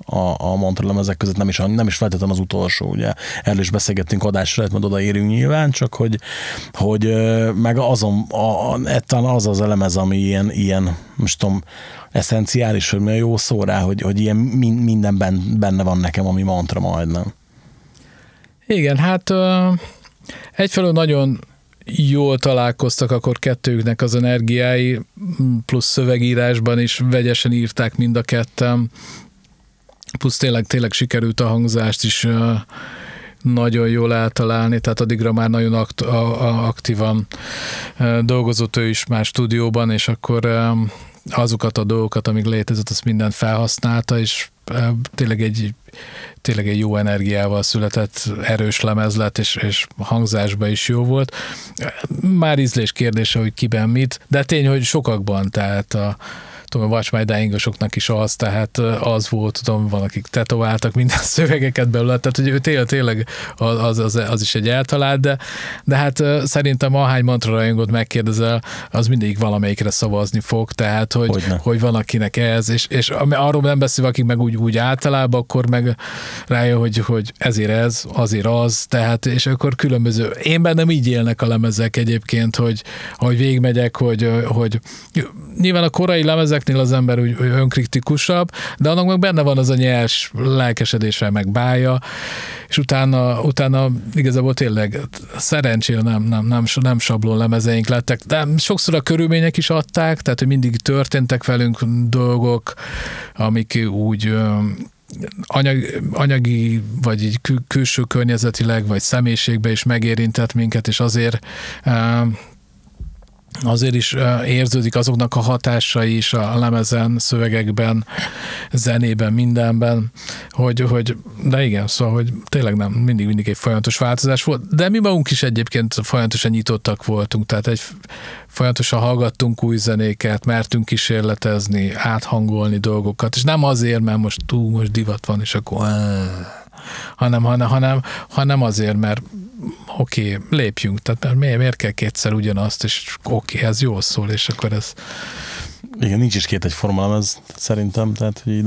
a Mantra lemezek között, nem is feltétlenül az utolsó, ugye. Erről is beszélgettünk adásra, majd odaérünk nyilván, csak hogy meg talán az a lemez, ami ilyen most tudom, eszenciális, hogy mi a jó szó rá, hogy ilyen mindenben benne van nekem, ami Mantra majdnem. Igen, hát egyfelől nagyon jól találkoztak akkor kettőknek az energiái, plusz szövegírásban is vegyesen írták mind a ketten, plusz tényleg sikerült a hangzást is nagyon jól eltalálni, tehát addigra már nagyon aktívan dolgozott ő is már stúdióban, és akkor azokat a dolgokat, amik létezett, azt mindent felhasználta, és tényleg egy jó energiával született, erős lemez lett, és hangzásban is jó volt. Már ízlés kérdése, hogy kiben mit, de tény, hogy sokakban, tehát a Watch My Dying-osoknak is az, tehát az volt, tudom, van, akik tetováltak minden szövegeket belőle, tehát hogy ő tényleg az is egy eltalált, de hát szerintem ahány Mantra rajongót megkérdezel, az mindig valamelyikre szavazni fog, tehát hogy van akinek ez, és arról nem beszél, akik meg úgy általában, akkor meg rájön, hogy ezért ez, azért az, tehát és akkor különböző. Én bennem így élnek a lemezek egyébként, hogy végigmegyek, hogy nyilván a korai lemezeknél az ember úgy önkritikusabb, de annak meg benne van az a nyers lelkesedésre meg bája, és utána igazából tényleg szerencsére nem sablon lemezeink lettek, de sokszor a körülmények is adták, tehát hogy mindig történtek velünk dolgok, amik úgy anyagi, vagy így külső környezetileg, vagy személyiségbe is megérintett minket, és azért is érződik azoknak a hatásai is a lemezen, szövegekben, zenében, mindenben, hogy de igen, szóval, hogy tényleg nem, mindig egy folyamatos változás volt, de mi magunk is egyébként folyamatosan nyitottak voltunk, tehát folyamatosan hallgattunk új zenéket, mertünk kísérletezni, áthangolni dolgokat, és nem azért, mert most divat van, és akkor hanem azért, mert oké, lépjünk, tehát miért kell kétszer ugyanazt, és oké, ez jól szól, és akkor ez... Igen, nincs is két egyforma lemez, szerintem, tehát hogy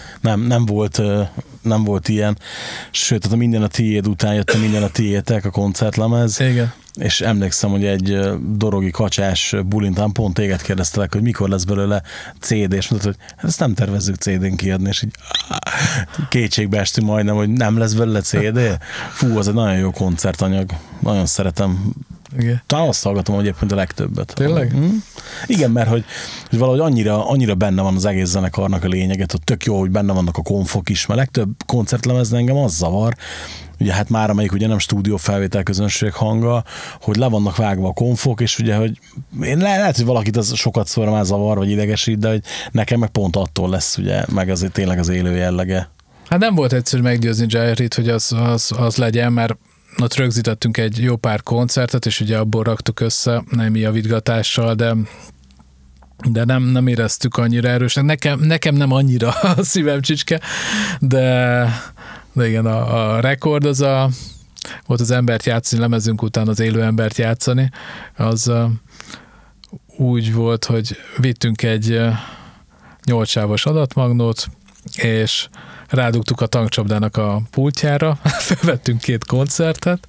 nem volt ilyen, sőt, tehát minden a tiéd után jött a minden a tiétek, a koncertlemez. Igen. És emlékszem, hogy egy dorogi kacsás bulintán pont téged kérdeztelek, hogy mikor lesz belőle CD, és mondtad, hogy ezt nem tervezzük CD-n kiadni, és így kétségbe estünk majdnem, hogy nem lesz belőle CD. Fú, az egy nagyon jó koncertanyag. Nagyon szeretem. Igen. Talán azt hallgatom egyébként a legtöbbet. Tényleg? Igen, mert hogy valahogy annyira benne van az egész zenekarnak a lényeget, hogy tök jó, hogy benne vannak a konfok is, mert legtöbb koncertlemezen engem az zavar, ugye hát már amelyik ugye nem stúdió felvétel közönség hanga, hogy le vannak vágva a konfok, és ugye, hogy én lehet, hogy valakit az sokat szóra már zavar, vagy idegesít, de hogy nekem meg pont attól lesz, ugye, meg azért tényleg az élő jellege. Hát nem volt egyszerű meggyőzni Jairét, hogy az legyen, mert ott rögzítettünk egy jó pár koncertet, és ugye abból raktuk össze, nem javítgatással, de nem éreztük annyira erősen. Nekem nem annyira a szívem csicske, de igen, a rekord az volt az embert játszani, lemezünk után az élő embert játszani, az úgy volt, hogy vittünk egy 8 sávos adatmagnót, és rádugtuk a tankcsapdának a pultjára, felvettünk 2 koncertet,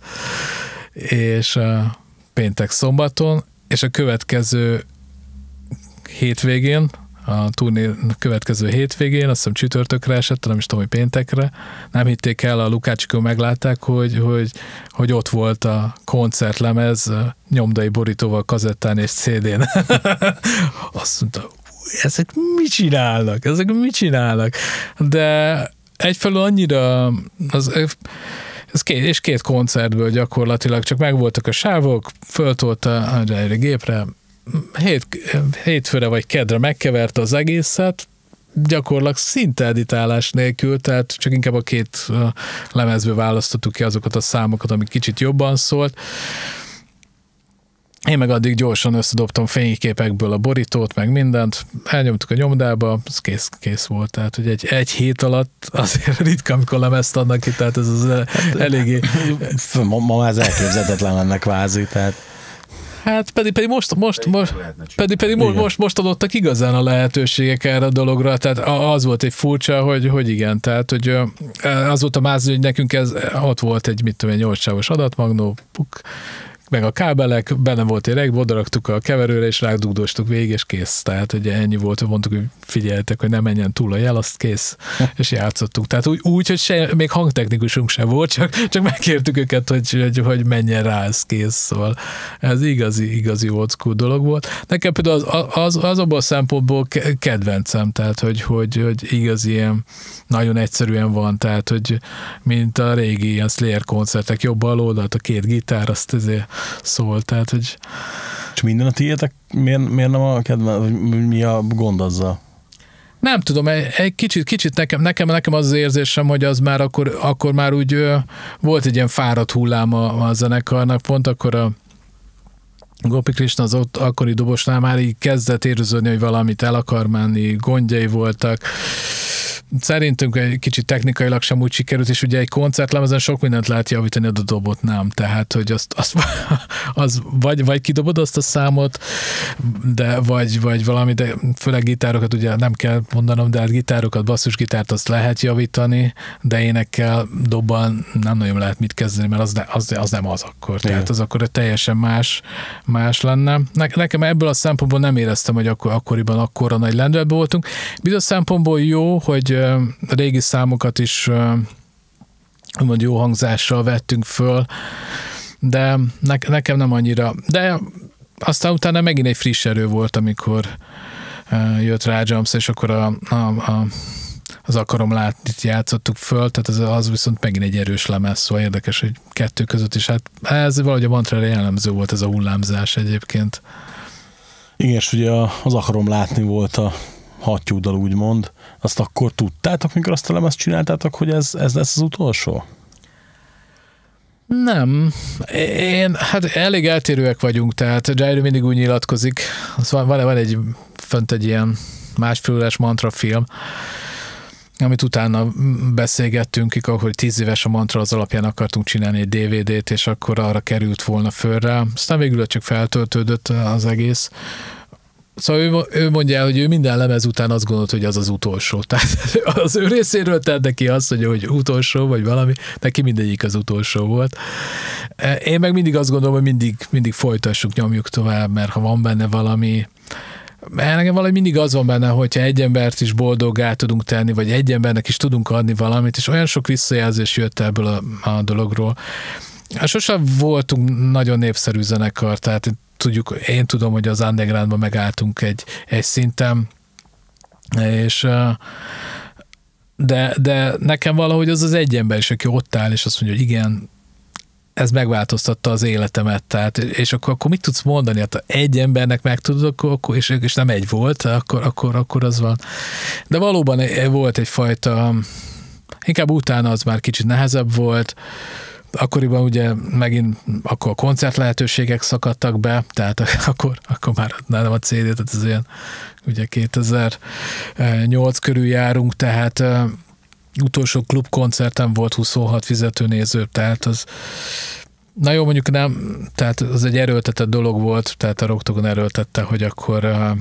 és péntek szombaton, és a következő hétvégén, a turné következő hétvégén, azt hiszem csütörtökre esett, nem is tudom, hogy péntekre, nem hitték el, a Lukácsikon meglátták, hogy ott volt a koncertlemez nyomdai borítóval, kazettán és CD-n. Azt mondta, ezek mit csinálnak? De egyfelől annyira és 2 koncertből gyakorlatilag csak megvoltak a sávok, föltolta a gépre, hétfőre vagy kedre megkeverte az egészet, gyakorlatilag szinte editálás nélkül, tehát csak inkább a 2 lemezből választottuk ki azokat a számokat, amik kicsit jobban szólt. Én meg addig gyorsan összedobtam fényképekből a borítót, meg mindent, elnyomtuk a nyomdába, ez kész volt, tehát hogy egy hét alatt azért ritka, amikor lemezt adnak ki, tehát ez az eléggé... Ma már ez elképzelhetetlen lenne kvázi, tehát... Hát pedig most adottak igazán a lehetőségek erre a dologra, tehát az volt egy furcsa, hogy igen, tehát hogy az volt a mázli, hogy nekünk ott volt egy 8-sávos adatmagnó, meg a kábelek, benne volt egy reg, odaraktuk a keverőre, és rákdugdostuk végig, és kész. Tehát, hogy ennyi volt, hogy mondtuk, hogy figyeljetek, hogy ne menjen túl a jel, azt kész, és játszottuk. Tehát úgy hogy még hangtechnikusunk sem volt, csak megkértük őket, hogy menjen rá, ez kész. Szóval ez igazi old school dolog volt. Nekem például az abban a szempontból kedvencem, tehát, hogy igazi ilyen nagyon egyszerűen van, tehát, hogy mint a régi ilyen Slayer koncertek, jobb bal oldalt, a két gitár, azt ezért szól, tehát, hogy... És minden a tiétek? Miért nem a kedvenc? Mi a gond azzal? Nem tudom, egy kicsit nekem az érzésem, hogy az már akkor már úgy volt egy ilyen fáradt hullám a zenekarnak, pont akkor a Gopi Krishna az ott akkori dobosnál már így kezdett éreződni, hogy valamit el akar menni, gondjai voltak. Szerintünk egy kicsit technikailag sem úgy sikerült, és ugye egy koncertlemezen sok mindent lehet javítani, a dobot nem. Tehát, hogy az vagy kidobod azt a számot, de vagy valami, de főleg gitárokat ugye nem kell mondanom, de hát gitárokat, basszusgitárt azt lehet javítani, de énekkel, dobban nem nagyon lehet mit kezdeni, mert az nem az akkor. Igen. Tehát az akkor teljesen más lenne. Nekem ebből a szempontból nem éreztem, hogy akkoriban akkora nagy lendületben voltunk. Bizonyos szempontból jó, hogy a régi számokat is úgymond jó hangzással vettünk föl, de nekem nem annyira. De aztán utána megint egy friss erő volt, amikor jött Rajamsa, és akkor az Akarom látni játszottuk föl, tehát az viszont megint egy erős lemez, szóval érdekes, hogy kettő között is. Hát ez valahogy a mantrára jellemző volt ez a hullámzás egyébként. Igen, és ugye az Akarom látni volt a hattyúdal, úgymond. Azt akkor tudtátok, mikor azt a lemezt csináltátok, hogy ez lesz az utolsó? Nem. Hát elég eltérőek vagyunk, tehát Jairo mindig úgy nyilatkozik, van egy ilyen másfél órás mantra film, amit utána beszélgettünk, hogy 10 éves a mantra, az alapján akartunk csinálni egy DVD-t, és akkor arra került volna fölre. Aztán végül csak feltöltődött az egész. Szóval ő mondja el, hogy ő minden lemez után azt gondolt, hogy az az utolsó. Tehát az ő részéről tett neki azt, hogy utolsó, vagy valami, neki mindegyik az utolsó volt. Én meg mindig azt gondolom, hogy mindig folytassuk, nyomjuk tovább, mert ha van benne valami, mert nekem valahogy mindig az van benne, hogyha egy embert is boldoggá tudunk tenni, vagy egy embernek is tudunk adni valamit, és olyan sok visszajelzés jött ebből a dologról. Sosem voltunk nagyon népszerű zenekar, tehát én tudom, hogy az undergroundban megálltunk egy szinten, és de nekem valahogy az egy ember is, aki ott áll, és azt mondja, hogy igen, ez megváltoztatta az életemet, tehát, és akkor mit tudsz mondani? Hát egy embernek megtudod, és nem egy volt, akkor az van. De valóban volt egyfajta, inkább utána az már kicsit nehezebb volt. Akkoriban ugye megint akkor a koncert lehetőségek szakadtak be, tehát akkor már nem a CD, tehát ez olyan ugye 2008 körül járunk, tehát utolsó klubkoncerten volt 26 fizetőnéző, tehát az na jó, mondjuk nem, tehát az egy erőltetett dolog volt, tehát a Rocktogon erőltette, hogy akkor a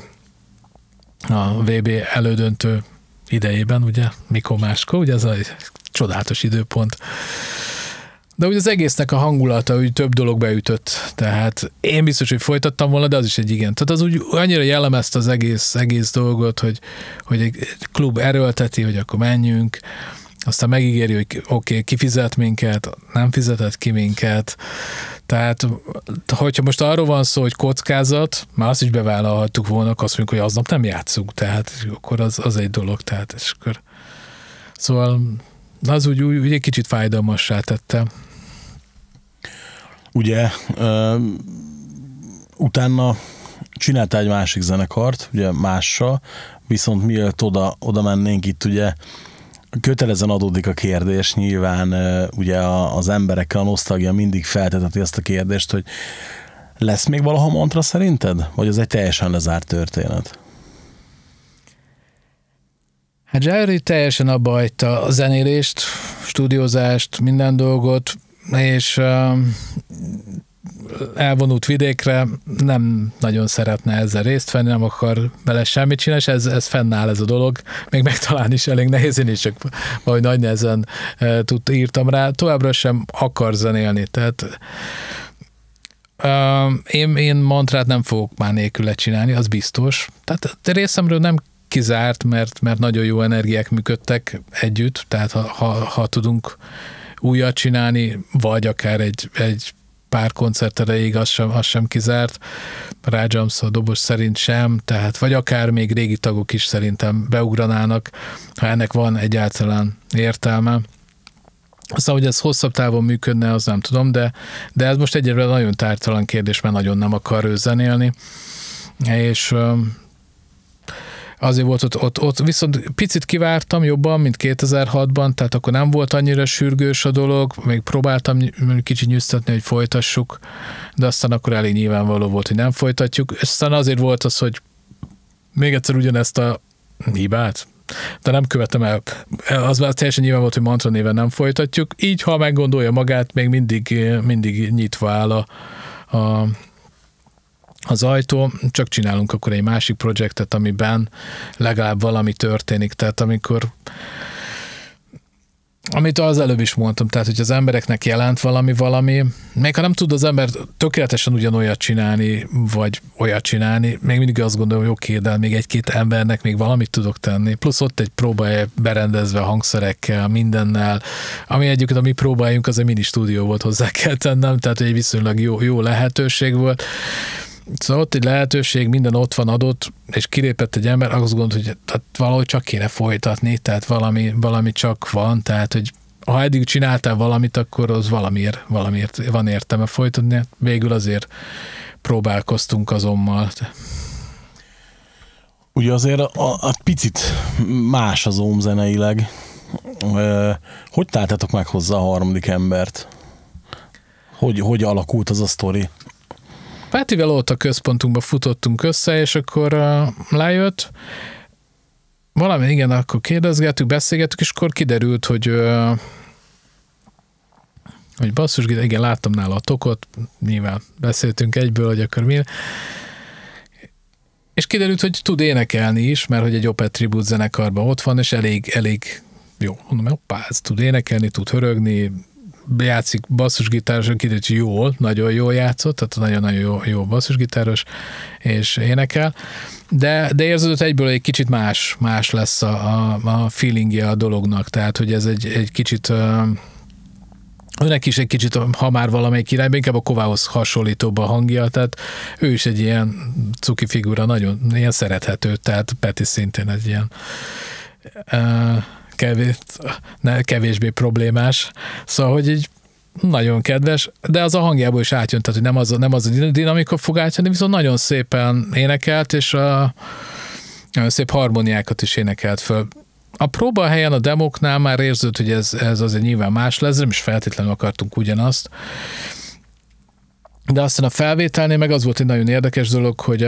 VB elődöntő idejében, ugye, mikor máskor, ugye ez a csodálatos időpont. De ugye az egésznek a hangulata úgy több dolog beütött, tehát én biztos, hogy folytattam volna, de az is egy igen. Tehát az úgy annyira jellemezte az egész dolgot, hogy egy klub erőlteti, hogy akkor menjünk, aztán megígéri, hogy oké, kifizet minket, nem fizetett ki minket. Tehát, hogyha most arról van szó, hogy kockázat, már azt is bevállalhattuk volna, azt mondjuk, hogy aznap nem játszunk, tehát akkor az egy dolog, tehát és akkor szóval az úgy egy kicsit fájdalmassá tette. Ugye utána csináltál egy másik zenekart, ugye mással, viszont mielőtt oda mennénk, itt ugye kötelezen adódik a kérdés, nyilván ugye az emberekkel a nosztalgia mindig felteteti ezt a kérdést, hogy lesz még valaha mantra szerinted? Vagy az egy teljesen lezárt történet? Hát Jairi teljesen abba hagyta a zenélést, stúdiózást, minden dolgot, és elvonult vidékre, nem nagyon szeretne ezzel részt venni, nem akar vele semmit csinálni, és ez fennáll ez a dolog. Még megtalálni is elég nehéz, én is csak valahogy nagy nehezen írtam rá. Továbbra sem akar zenélni, tehát én mantrát nem fogok már nélküle csinálni, az biztos. Tehát a részemről nem kizárt, mert nagyon jó energiák működtek együtt, tehát ha tudunk újat csinálni, vagy akár egy pár koncert erejéig, az sem kizárt. Rájams a dobos szerint sem, tehát vagy akár még régi tagok is szerintem beugranának, ha ennek van egyáltalán értelme. Aztán, hogy ez hosszabb távon működne, az nem tudom, de ez most egyébként nagyon tártalan kérdés, mert nagyon nem akar ő zenélni, és azért volt ott viszont picit kivártam jobban, mint 2006-ban, tehát akkor nem volt annyira sürgős a dolog, még próbáltam kicsit nyűsztetni, hogy folytassuk, de aztán akkor elég nyilvánvaló volt, hogy nem folytatjuk, és aztán azért volt az, hogy még egyszer ugyanezt a hibát, de nem követem el. Az már teljesen nyilván volt, hogy Mantra néven nem folytatjuk, így ha meggondolja magát, még mindig nyitva áll az ajtó, csak csinálunk akkor egy másik projektet, amiben legalább valami történik. Tehát amit az előbb is mondtam, tehát hogy az embereknek jelent valami, még ha nem tud az ember tökéletesen ugyanolyat csinálni, vagy olyat csinálni, még mindig azt gondolom, hogy oké, de még egy-két embernek még valamit tudok tenni. Plusz ott egy próbája berendezve hangszerekkel, mindennel, ami egyébként a mi próbáljunk, az egy mini stúdió volt, hozzá kell tennem, tehát egy viszonylag jó lehetőség volt. Szóval ott egy lehetőség, minden ott van adott, és kilépett egy ember, azt gondolt, hogy tehát valahogy csak kéne folytatni, tehát valami csak van, tehát hogy ha eddig csináltál valamit, akkor az valamiért van értelme folytatni. Végül azért próbálkoztunk azonmal. Ugye azért a picit más az zeneileg. Hogy találtatok meg hozzá a harmadik embert? Hogy alakult az a sztori? Petivel ott a központunkba futottunk össze, és akkor lejött. Valami, igen, akkor kérdezgettük, beszélgettük, és akkor kiderült, hogy basszus, igen, láttam nála a tokot, nyilván beszéltünk egyből, hogy akkor mi. És kiderült, hogy tud énekelni is, mert hogy egy Opeth Tribute zenekarban ott van, és elég jó. Mondom, hoppá, ez tud énekelni, tud hörögni, játszik basszusgitárosan, kiderült, hogy jól, nagyon jól játszott, tehát nagyon-nagyon jó basszusgitáros, és énekel, de érződött egyből egy kicsit más lesz a feelingje a dolognak, tehát hogy ez egy kicsit őnek is egy kicsit, ha már valamelyik irányba, inkább a Kovához hasonlítóbb a hangja, tehát ő is egy ilyen cuki figura, nagyon ilyen szerethető, tehát Peti szintén egy ilyen kevésbé problémás. Szóval, hogy így nagyon kedves, de az a hangjából is átjön, tehát hogy nem az a dinamika fog átjönni, viszont nagyon szépen énekelt, és nagyon szép harmóniákat is énekelt föl. A próbahelyen, a demoknál már érződött, hogy ez azért nyilván más lesz, nem is feltétlenül akartunk ugyanazt. De aztán a felvételnél meg az volt egy nagyon érdekes dolog, hogy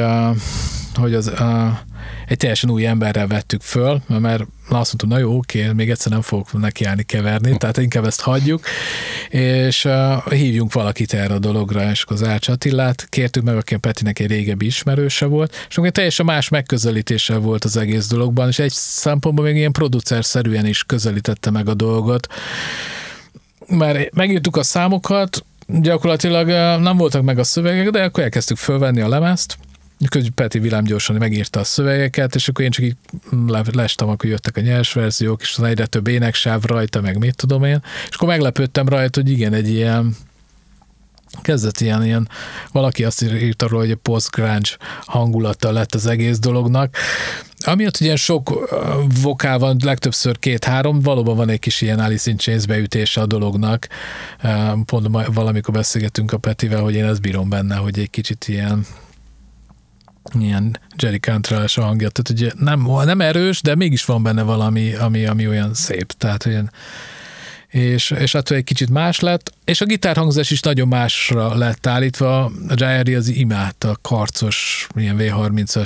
egy teljesen új emberrel vettük föl, mert azt mondtuk, na jó, oké, még egyszer nem fogok nekiállni keverni, tehát inkább ezt hagyjuk, és hívjunk valakit erre a dologra, és az Ács Attilát kértük meg, aki a Petinek egy régebbi ismerőse volt, és akkor teljesen más megközelítéssel volt az egész dologban, és egy szempontból még ilyen producerszerűen is közelítette meg a dolgot. Már megírtuk a számokat, gyakorlatilag nem voltak meg a szövegek, de akkor elkezdtük fölvenni a lemezt, közben Peti villámgyorsan megírta a szövegeket, és akkor én csak így lestem, akkor jöttek a nyers verziók, és egyre több éneksáv rajta, meg mit tudom én, és akkor meglepődtem rajta, hogy igen, egy ilyen kezdett ilyen valaki azt írta róla, hogy a post-grunge hangulata lett az egész dolognak. Amiatt, hogy ilyen sok vokál van, legtöbbször 2-3, valóban van egy kis ilyen Alice in Chains beütése a dolognak. Pont valamikor beszélgetünk a Petivel, hogy én ezt bírom benne, hogy egy kicsit ilyen Jerry Cantrell-es a hangja. Tehát ugye nem erős, de mégis van benne valami, ami olyan szép. Tehát olyan és attól egy kicsit más lett, és a gitárhangzás is nagyon másra lett állítva. A Jayari az imádta a karcos, ilyen V30-as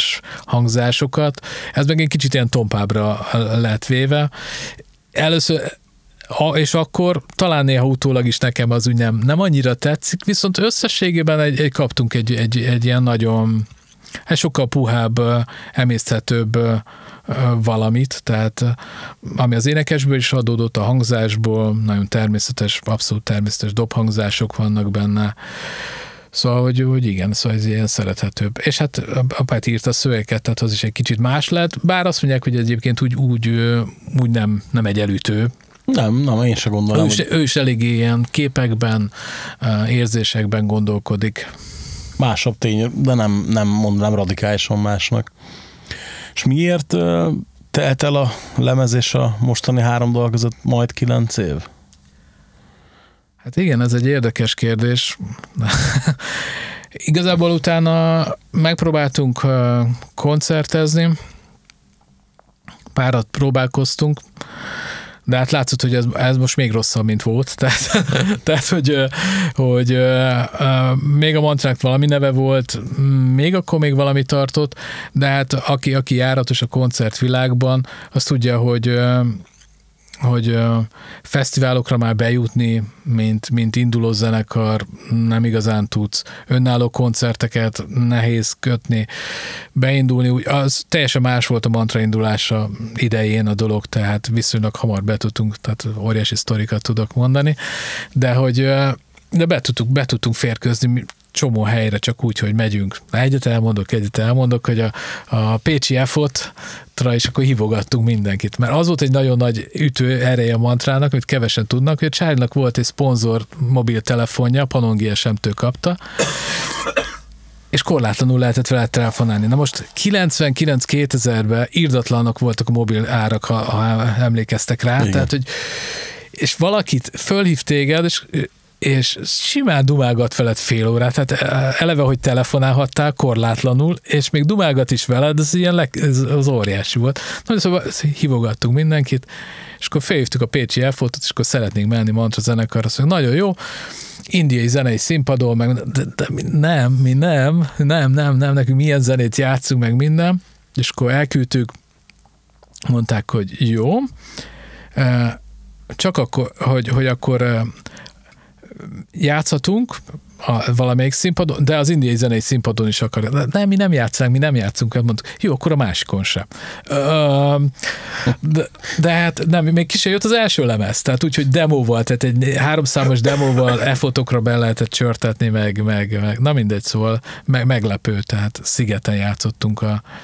hangzásokat. Ez meg egy kicsit ilyen tompábbra lett véve. Először és akkor talán néha utólag is nekem az úgy nem annyira tetszik, viszont összességében kaptunk egy ilyen nagyon, sokkal puhább, emészthetőbb valamit, tehát ami az énekesből is adódott, a hangzásból, nagyon természetes, abszolút természetes dobhangzások vannak benne, szóval, hogy igen, szóval ez ilyen szerethetőbb. És hát apát írta a szövegeket, tehát az is egy kicsit más lett, bár azt mondják, hogy egyébként úgy nem egy elütő. Nem, én sem gondolom. Ő is eléggé ilyen képekben, érzésekben gondolkodik. Másabb tény, de nem radikálisan másnak. És miért telt el a lemez és a mostani 3 dal között majd 9 év? Hát igen, ez egy érdekes kérdés. Igazából utána megpróbáltunk koncertezni, párat próbálkoztunk, de hát látszott, hogy ez most még rosszabb, mint volt. Tehát hogy még a Mantrának valami neve volt, még akkor még valami tartott, de hát aki járatos a koncertvilágban, az tudja, hogy fesztiválokra már bejutni, mint induló zenekar nem igazán tudsz. Önálló koncerteket nehéz kötni, beindulni. Az teljesen más volt a Mantra indulása idején a dolog, tehát viszonylag hamar betudtunk, tehát óriási sztorikat tudok mondani, de be tudtunk férkőzni csomó helyre, csak úgy, hogy megyünk. Egyet elmondok, hogy a Pécsi EFOT-ra is akkor hívogattunk mindenkit. Mert az volt egy nagyon nagy ütő ereje a Mantrának, amit kevesen tudnak, hogy a Charlie-nak volt egy szponzor mobiltelefonja, Panon GSM-től kapta, és korlátlanul lehetett vele telefonálni. Na most 99-2000-ben irdatlanok voltak a mobil árak, ha emlékeztek rá, igen. Tehát, hogy és valakit fölhív téged, és simán dumálgat veled fél órát, tehát eleve, hogy telefonálhattál korlátlanul, és még dumálgat is veled, ez az óriási volt. Na, szóval hívogattunk mindenkit, és akkor felhívtuk a Pécsi EFOT-ot, és akkor szeretnénk menni Mantra zenekarra, azt mondjuk, nagyon jó, indiai zenei színpadon, meg mi nem, nekünk milyen zenét játszunk, meg minden, és akkor elküldtük, mondták, hogy jó, csak akkor, hogy akkor játszhatunk valamelyik színpadon, de az indiai zenei színpadon is akarja. Nem, mi nem játszunk, mondtuk, jó, akkor a másikon sem. De hát nem, még ki sem jött az első lemez, tehát úgyhogy demóval, tehát egy 3 számos demóval e-fotokra be lehetett csörtetni, meg na mindegy, szóval meglepő, tehát szigeten játszottunk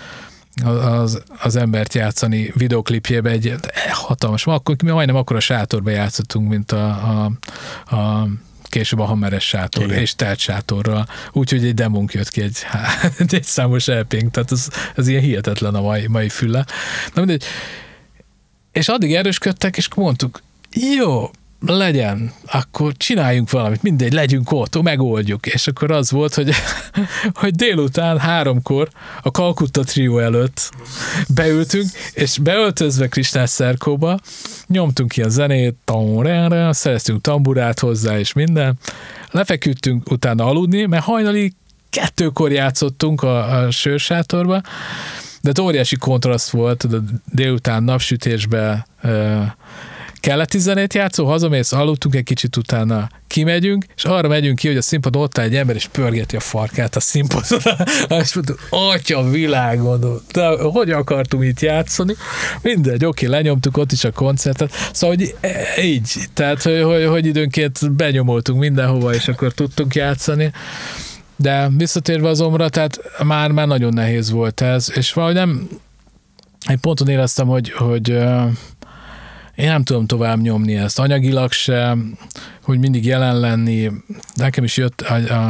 az embert játszani videoklipjébe egy hatalmas, akkor majdnem akkor a sátorba játszottunk, mint a később a Hammeres sátor, igen. És telt sátorral, úgyhogy egy demónk jött ki, egy számos LP-nk, tehát ez ilyen hihetetlen a mai füle. Na mindegy, és addig erősködtek, és mondtuk, jó, legyen, akkor csináljunk valamit, mindegy, legyünk ott, megoldjuk. És akkor az volt, hogy délután 3-kor a Kalkutta Trio előtt beültünk, és beöltözve Krisnás szerkóba, nyomtunk ki a zenét, szereztünk tamburát hozzá, és minden. Lefeküdtünk utána aludni, mert hajnali 2-kor játszottunk a sörsátorba, de óriási kontraszt volt, de délután napsütésbe keleti zenét játszó, hazamész, aludtunk egy kicsit, utána kimegyünk, és arra megyünk ki, hogy a színpadon ott áll egy ember, és pörgeti a farkát a színpadon. És mondtuk, atya világon, de hogy akartunk itt játszani? Mindegy, oké, lenyomtuk ott is a koncertet. Szóval, hogy így, tehát, hogy időnként benyomoltunk mindenhova, és akkor tudtunk játszani. De visszatérve az Omra, tehát már nagyon nehéz volt ez, és valahogy nem, egy ponton éreztem, hogy én nem tudom tovább nyomni ezt, anyagilag se, hogy mindig jelen lenni. Nekem is jött,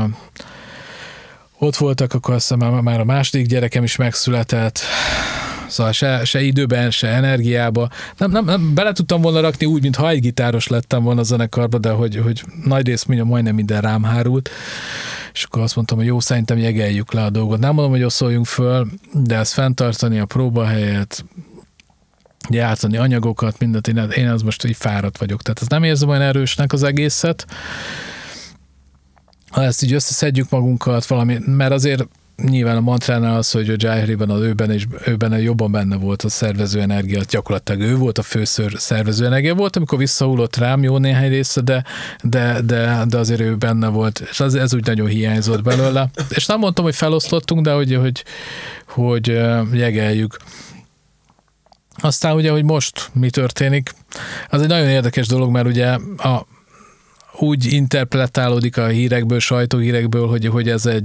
ott voltak, akkor azt hiszem már a második gyerekem is megszületett, szóval se időben, se energiába. Nem bele tudtam volna rakni úgy, mintha egy gitáros lettem volna a zenekarba, de hogy nagy rész majdnem minden rám hárult. És akkor azt mondtam, hogy jó, szerintem jegeljük le a dolgot. Nem mondom, hogy osszoljunk föl, de ezt fenntartani a próbahelyet, játszani anyagokat, mindent, én az most így fáradt vagyok. Tehát ez nem érzem olyan erősnek az egészet. Ha ezt így összeszedjük magunkat valami, mert azért nyilván a mantránál az, hogy a Jai őben jobban benne volt a szervező energia, gyakorlatilag ő volt a fő szervező energia. Volt, amikor visszahullott rám jó néhány része, de azért ő benne volt, és ez úgy nagyon hiányzott belőle. És nem mondtam, hogy felosztottunk, de hogy jegeljük. Aztán ugye, hogy most mi történik, az egy nagyon érdekes dolog, mert ugye úgy interpretálódik a hírekből, sajtóhírekből, hogy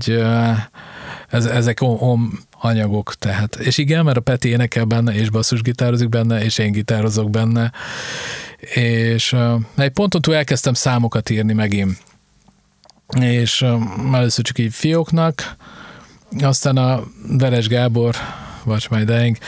ezek anyagok, tehát. És igen, mert a Peti énekel benne, és basszusgitározik benne, és én gitározok benne, és egy ponton túl elkezdtem számokat írni megint. És először csak így fióknak, aztán a Veres Gábor, Watch My Dying,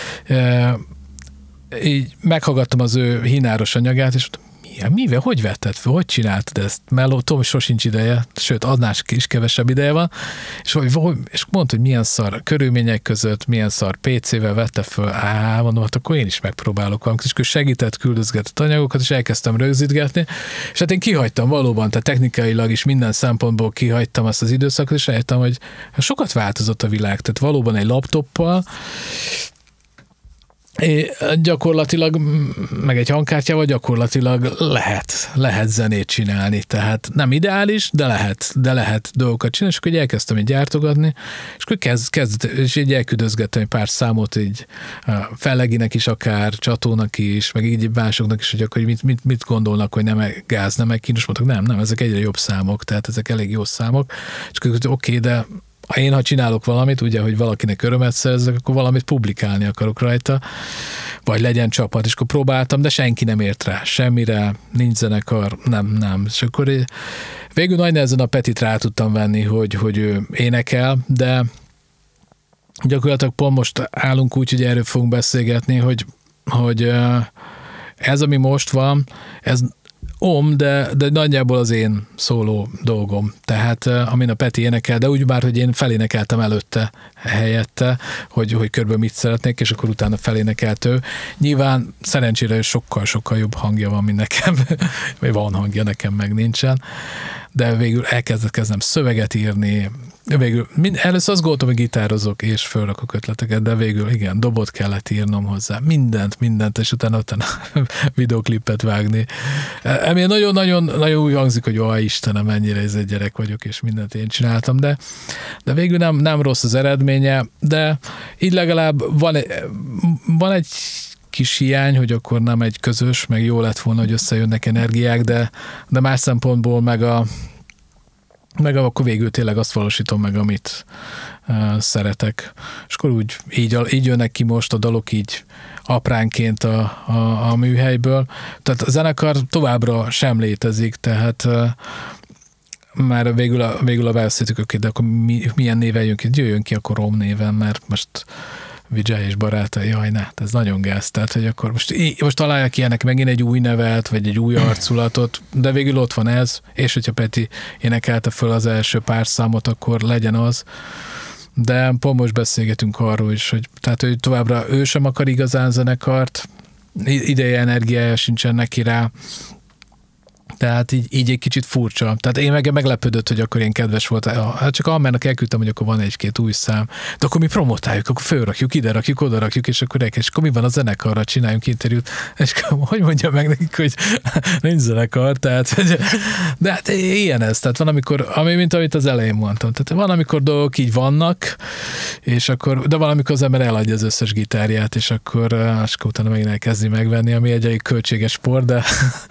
így meghallgattam az ő hináros anyagát, és mivel, hogy vetted fel, hogy csináltad ezt? Mellótom sosincs ideje, sőt, adnás is kevesebb ideje van, és mondta, hogy milyen szar körülmények között, milyen szar PC-vel vette föl, mondom, hát akkor én is megpróbálok valamit, és akkor segített, küldözgetett anyagokat, és elkezdtem rögzítgetni, és hát én kihagytam valóban, tehát technikailag is minden szempontból kihagytam azt az időszakot, és rájöttem, hogy sokat változott a világ, tehát valóban egy laptoppal, gyakorlatilag, meg egy hangkártyával gyakorlatilag lehet zenét csinálni, tehát nem ideális, de lehet dolgokat csinálni, és akkor elkezdtem így gyártogatni, és akkor és így elküldözgettem egy pár számot, így Felleginek is akár, Csatónak is, meg így másoknak is, hogy akkor mit gondolnak, hogy nem gáz, nem kínos, mondtak, nem, ezek egyre jobb számok, tehát ezek elég jó számok, és akkor oké, de ha csinálok valamit, ugye, hogy valakinek örömet szerzek, akkor valamit publikálni akarok rajta, vagy legyen csapat, és akkor próbáltam, de senki nem ért rá semmire, nincs zenekar, nem. És akkor végül nagy nehezen a Petit rá tudtam venni, hogy ő énekel, de gyakorlatilag pont most állunk úgy, hogy erről fogunk beszélgetni, hogy ez, ami most van, ez de nagyjából az én szóló dolgom. Tehát amin a Peti énekel, de úgy már, hogy én felénekeltem előtte, helyette, hogy körülbelül mit szeretnék, és akkor utána felénekelt ő. Nyilván szerencsére sokkal jobb hangja van, mint nekem, vagy van hangja, nekem meg nincsen. De végül elkezdem szöveget írni, végül először azt gondoltam, hogy gitározok és fölrakok ötleteket, de végül igen, dobot kellett írnom hozzá, mindent, és utána videoklipet vágni. Ami nagyon úgy hangzik, hogy Istenem, mennyire ez egy gyerek vagyok, és mindent én csináltam, de végül nem rossz az eredménye, de így legalább van egy kis hiány, hogy akkor nem egy közös, meg jó lett volna, hogy összejönnek energiák, de más szempontból meg akkor végül tényleg azt valósítom meg, amit szeretek. És akkor így jönnek ki most a dalok így apránként a műhelyből. Tehát a zenekar továbbra sem létezik, tehát már végül a választottuk, oké, de akkor milyen néven jön ki? Jöjjön ki akkor Rom néven, mert most Vijay és barátai, ez nagyon gáz, tehát hogy akkor most találják ilyenek megint egy új nevet, vagy egy új arculatot, de végül ott van ez, és hogyha Peti énekelte föl az első pár számot, akkor legyen az. De pont most beszélgetünk arról is, hogy továbbra ő sem akar igazán zenekart, ideje, energiája sincsen neki rá, tehát így egy kicsit furcsa. Tehát én meglepődött, hogy akkor ilyen kedves volt. Hát csak Almának elküldtem, hogy akkor van egy-két új szám, de akkor mi promotáljuk, akkor fölrakjuk, ide rakjuk, oda rakjuk, és akkor mi van a zenekarra, csináljunk interjút, és hogy mondja meg nekik, hogy nincs zenekar, tehát, de hát ilyen ez, tehát van mint amit az elején mondtam, tehát van, amikor dolgok így vannak, és akkor, de van, amikor az ember eladja az összes gitárját, és akkor utána megint elkezdi megvenni, ami egy költséges sport, de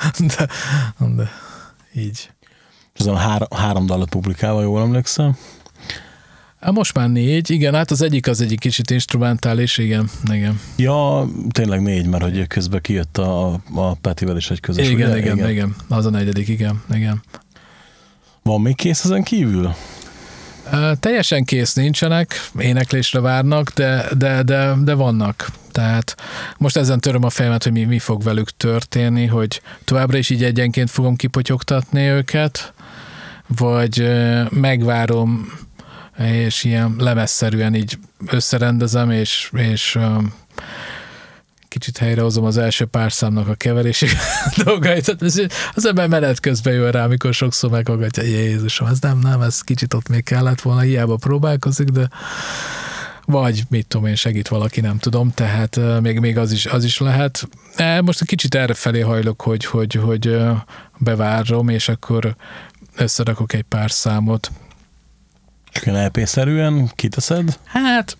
így. Azon három dalot publikálva, jól emlékszem? Most már 4, igen, hát az egyik kicsit instrumentális, igen. Ja, tényleg 4, mert hogy közben kijött a Petivel is egy közös. Igen, az a 4, igen. Van még kész ezen kívül? Teljesen kész nincsenek, éneklésre várnak, de vannak. Tehát most ezen töröm a fejemet, hogy mi fog velük történni, hogy továbbra is így egyenként fogom kipotyogtatni őket, vagy megvárom, és ilyen lemezszerűen így összerendezem, és kicsit helyrehozom az első pár számnak a keverési dolgait. Az ember menet közben jön rá, amikor sokszor meghallgatja, Jézusom, ez nem, ez kicsit ott még kellett volna, hiába próbálkozik, de vagy mit tudom én, segít valaki, nem tudom, tehát még az is lehet. Most egy kicsit erre felé hajlok, hogy bevárom, és akkor összerakok egy pár számot. És LP-szerűen kiteszed? Hát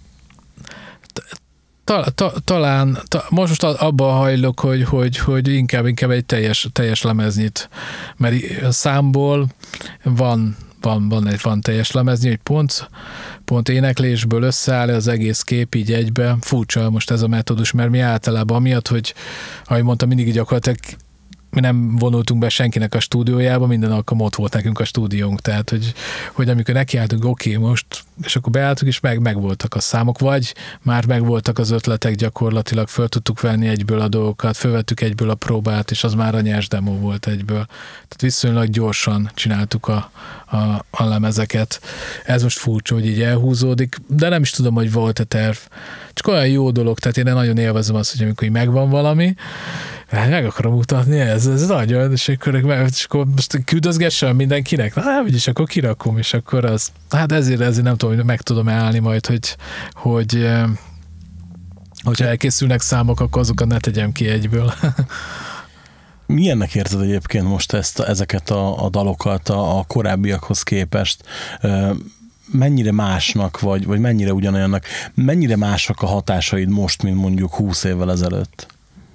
talán most abban hajlok, hogy inkább egy teljes lemeznyit, mert a számból van teljes lemezni, hogy pont éneklésből összeáll az egész kép így egybe. Furcsa most ez a metódus, mert mi általában amiatt, hogy ahogy mondtam, mindig gyakorlatilag mi nem vonultunk be senkinek a stúdiójába, minden alkalom ott volt nekünk a stúdiónk, tehát hogy amikor nekiálltunk, oké, most, és akkor beálltunk, és megvoltak a számok, vagy már megvoltak az ötletek gyakorlatilag, föl tudtuk venni egyből a dolgokat, fölvettük egyből a próbát, és az már a nyers demo volt egyből. Tehát viszonylag gyorsan csináltuk a lemezeket. Ez most furcsa, hogy így elhúzódik, de nem is tudom, hogy volt-e terv. Csak olyan jó dolog, tehát én nagyon élvezem azt, hogy amikor megvan valami, meg akarom mutatni, ez nagyon, és akkor most küldözgessem mindenkinek, úgyis akkor kirakom, és akkor az, hát ezért nem tudom, hogy meg tudom állni majd, hogyha elkészülnek számok, akkor azokat ne tegyem ki egyből. Milyennek érzed egyébként most ezeket a dalokat a korábbiakhoz képest? Mennyire másnak, vagy mennyire ugyanolyannak, mennyire mások a hatásaid most, mint mondjuk 20 évvel ezelőtt?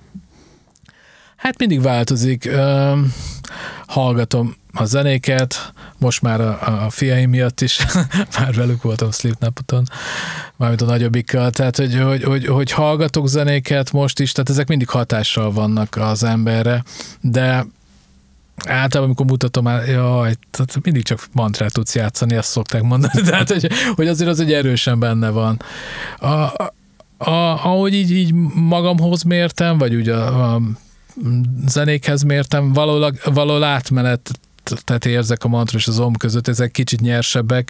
Hát mindig változik. Hallgatom a zenéket, most már a fiaim miatt is, már velük voltam Slipknoton, mármint a nagyobbikkal, tehát hogy hallgatok zenéket most is, tehát ezek mindig hatással vannak az emberre, de általában, amikor mutatom tehát mindig csak mantrát tudsz játszani, azt szokták mondani, tehát hogy azért az egy erősen benne van. Ahogy így magamhoz mértem, vagy ugye a zenékhez mértem, valahol átmenet, tehát érzek a mantra és az om között, ezek kicsit nyersebbek,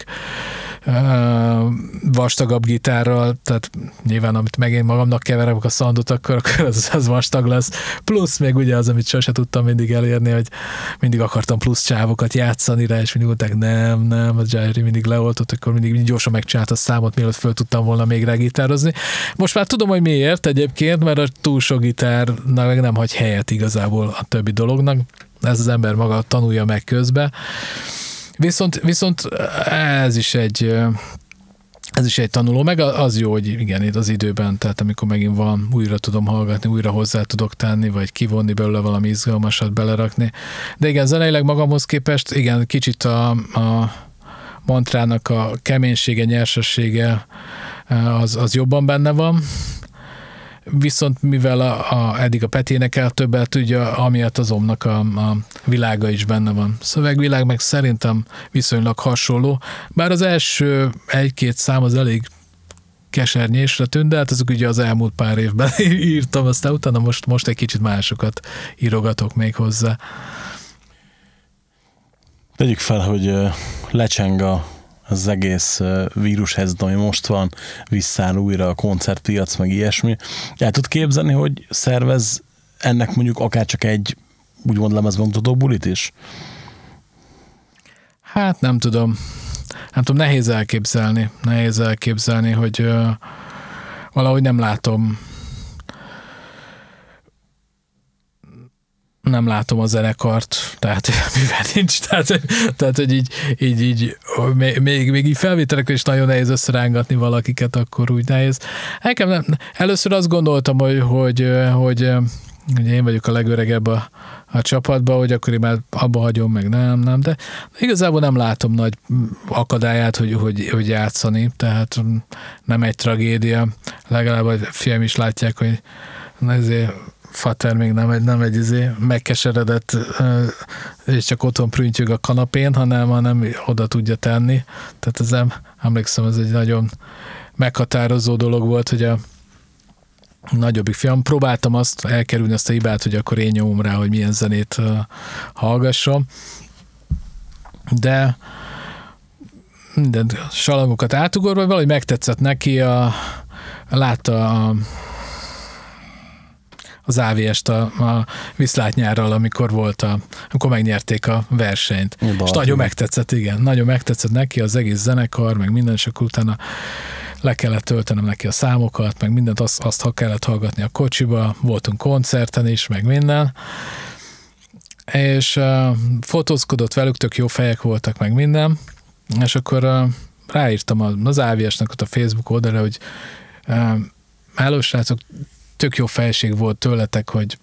vastagabb gitárral, tehát nyilván, amit megint magamnak keverek a soundot, akkor az vastag lesz. Plusz még ugye az, amit sose tudtam mindig elérni, hogy mindig akartam plusz csávokat játszani rá, és mindig mondták, nem, a Jairi mindig leoltott, akkor mindig gyorsan megcsinált a számot, mielőtt föl tudtam volna még rá gitározni. Most már tudom, hogy miért egyébként, mert a túl sok gitárnak meg nem hagy helyet igazából a többi dolognak. Ez az ember maga tanulja meg közben. Viszont ez is egy tanuló, meg az jó, hogy igen, itt az időben, tehát amikor megint van, újra tudom hallgatni, újra hozzá tudok tenni, vagy kivonni belőle valami izgalmasat belerakni. De igen, zeneileg magamhoz képest, igen, kicsit a mantrának a keménysége, nyersessége az jobban benne van. Viszont mivel eddig a Peti énekel többet, ugye amiatt az omnak a világa is benne van. Szövegvilág meg szerintem viszonylag hasonló, bár az első egy-két szám az elég kesernyésre tűnt, de hát azok ugye az elmúlt pár évben írtam, aztán utána most egy kicsit másokat írogatok még hozzá. Tegyük fel, hogy lecseng az egész vírushelyzet, ami most van, visszáll újra a koncertpiac, meg ilyesmi. El tud képzelni, hogy szervez ennek mondjuk akár csak egy úgymond lemezbemutató bulit is? Hát nem tudom, nehéz elképzelni, hogy valahogy nem látom a zenekart, tehát mivel nincs, tehát hogy így még így felvételekre is nagyon nehéz összerángatni valakiket, akkor úgy nehéz. Először azt gondoltam, hogy én vagyok a legöregebb a csapatban, hogy akkor én már abba hagyom, meg nem, de igazából nem látom nagy akadályát, hogy játszani, tehát nem egy tragédia, legalább a fiam is látják, hogy ezért Fater még nem egy megkeseredett és csak otthon prüntjük a kanapén, hanem oda tudja tenni. Tehát emlékszem, ez egy nagyon meghatározó dolog volt, hogy a nagyobbik fiam, próbáltam elkerülni azt a hibát, hogy akkor én nyomom rá, hogy milyen zenét hallgasson, de minden salangokat átugorva, valahogy megtetszett neki, látta az AVS-t a viszlátnyárral, amikor megnyerték a versenyt. És nagyon megtetszett, igen. Nagyon megtetszett neki az egész zenekar, meg minden, és akkor utána le kellett töltenem neki a számokat, meg mindent, azt kellett hallgatni a kocsiba, voltunk koncerten is, meg minden. És fotózkodott velük, tök jó fejek voltak, meg minden. És akkor ráírtam az AVS-nek ott a Facebook oldalra, hogy hello srácok, tök jó fejség volt tőletek, hogy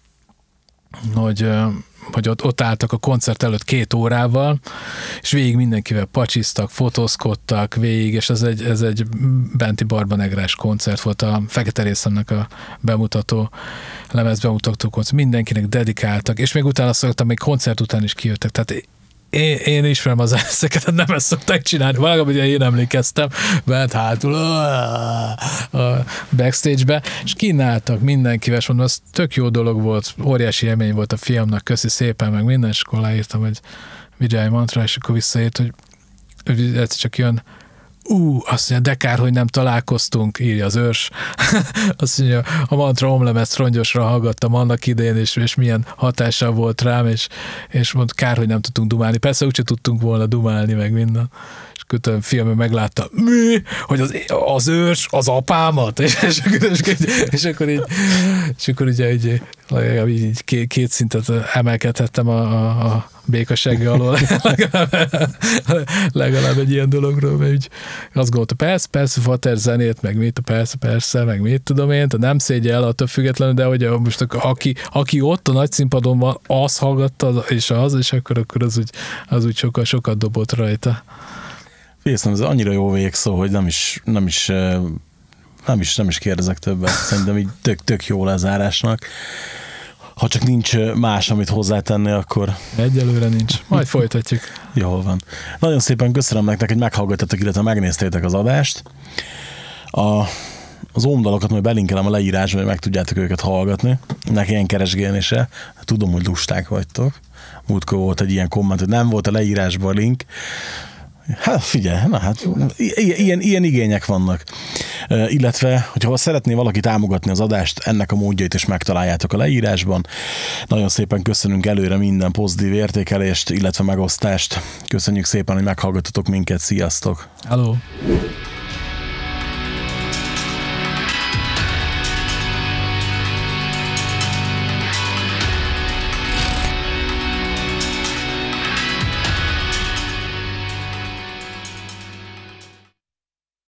ott álltak a koncert előtt 2 órával, és végig mindenkivel pacsiztak, fotózkodtak végig, és ez egy benti Barbanegrás koncert volt, a Fekete Részemnek a lemez bemutató koncert, mindenkinek dedikáltak, és még utána szoktam, még koncert után is kijöttek, tehát én ismerem az ezeket, nem ezt szokták csinálni. Valami, ugye én emlékeztem, bent hátul a backstage-be, és kínáltak mindenkivel, és mondom, az tök jó dolog volt, óriási élmény volt a fiamnak, köszi szépen, meg minden, és akkor leírtam, hogy Vijay Mantra, és akkor visszaírt, hogy egyszer csak jön, azt mondja, de kár, hogy nem találkoztunk, írja az őrs. Azt mondja, a Mantra omlemezt rongyosra hallgattam annak idején, és milyen hatással volt rám, és mond, kár, hogy nem tudtunk dumálni. Persze úgyse tudtunk volna dumálni, meg minden. És kötően film meglátta, mi? Hogy az őrs az apámat? És akkor így legalább így 2 szintet emelkedhettem a békassága alól legalább egy ilyen dologról, mert úgy azt gondolta, persze, Fater zenét, meg mit, persze, meg mit tudom én, nem szégye el attól függetlenül, de hogy most aki ott a nagy színpadon van, az hallgatta, és akkor az úgy sokat dobott rajta. Fészem, ez annyira jó végszó, hogy nem is kérdezek többet. Szerintem így tök jó lezárásnak. Ha csak nincs más, amit hozzátenni, akkor... Egyelőre nincs. Majd folytatjuk. Jól van. Nagyon szépen köszönöm nektek, hogy meghallgattatok, illetve megnéztétek az adást. Az ómdalokat majd belinkelem a leírásba, hogy meg tudjátok őket hallgatni. Neki ilyen keresgélni se. Tudom, hogy lusták vagytok. Múltkor volt egy ilyen komment, hogy nem volt a leírásban a link. Hát figyelj, ilyen igények vannak. Illetve, hogyha szeretné valaki támogatni az adást, ennek a módjait is megtaláljátok a leírásban. Nagyon szépen köszönünk előre minden pozitív értékelést, illetve megosztást. Köszönjük szépen, hogy meghallgattatok minket. Sziasztok! Hello!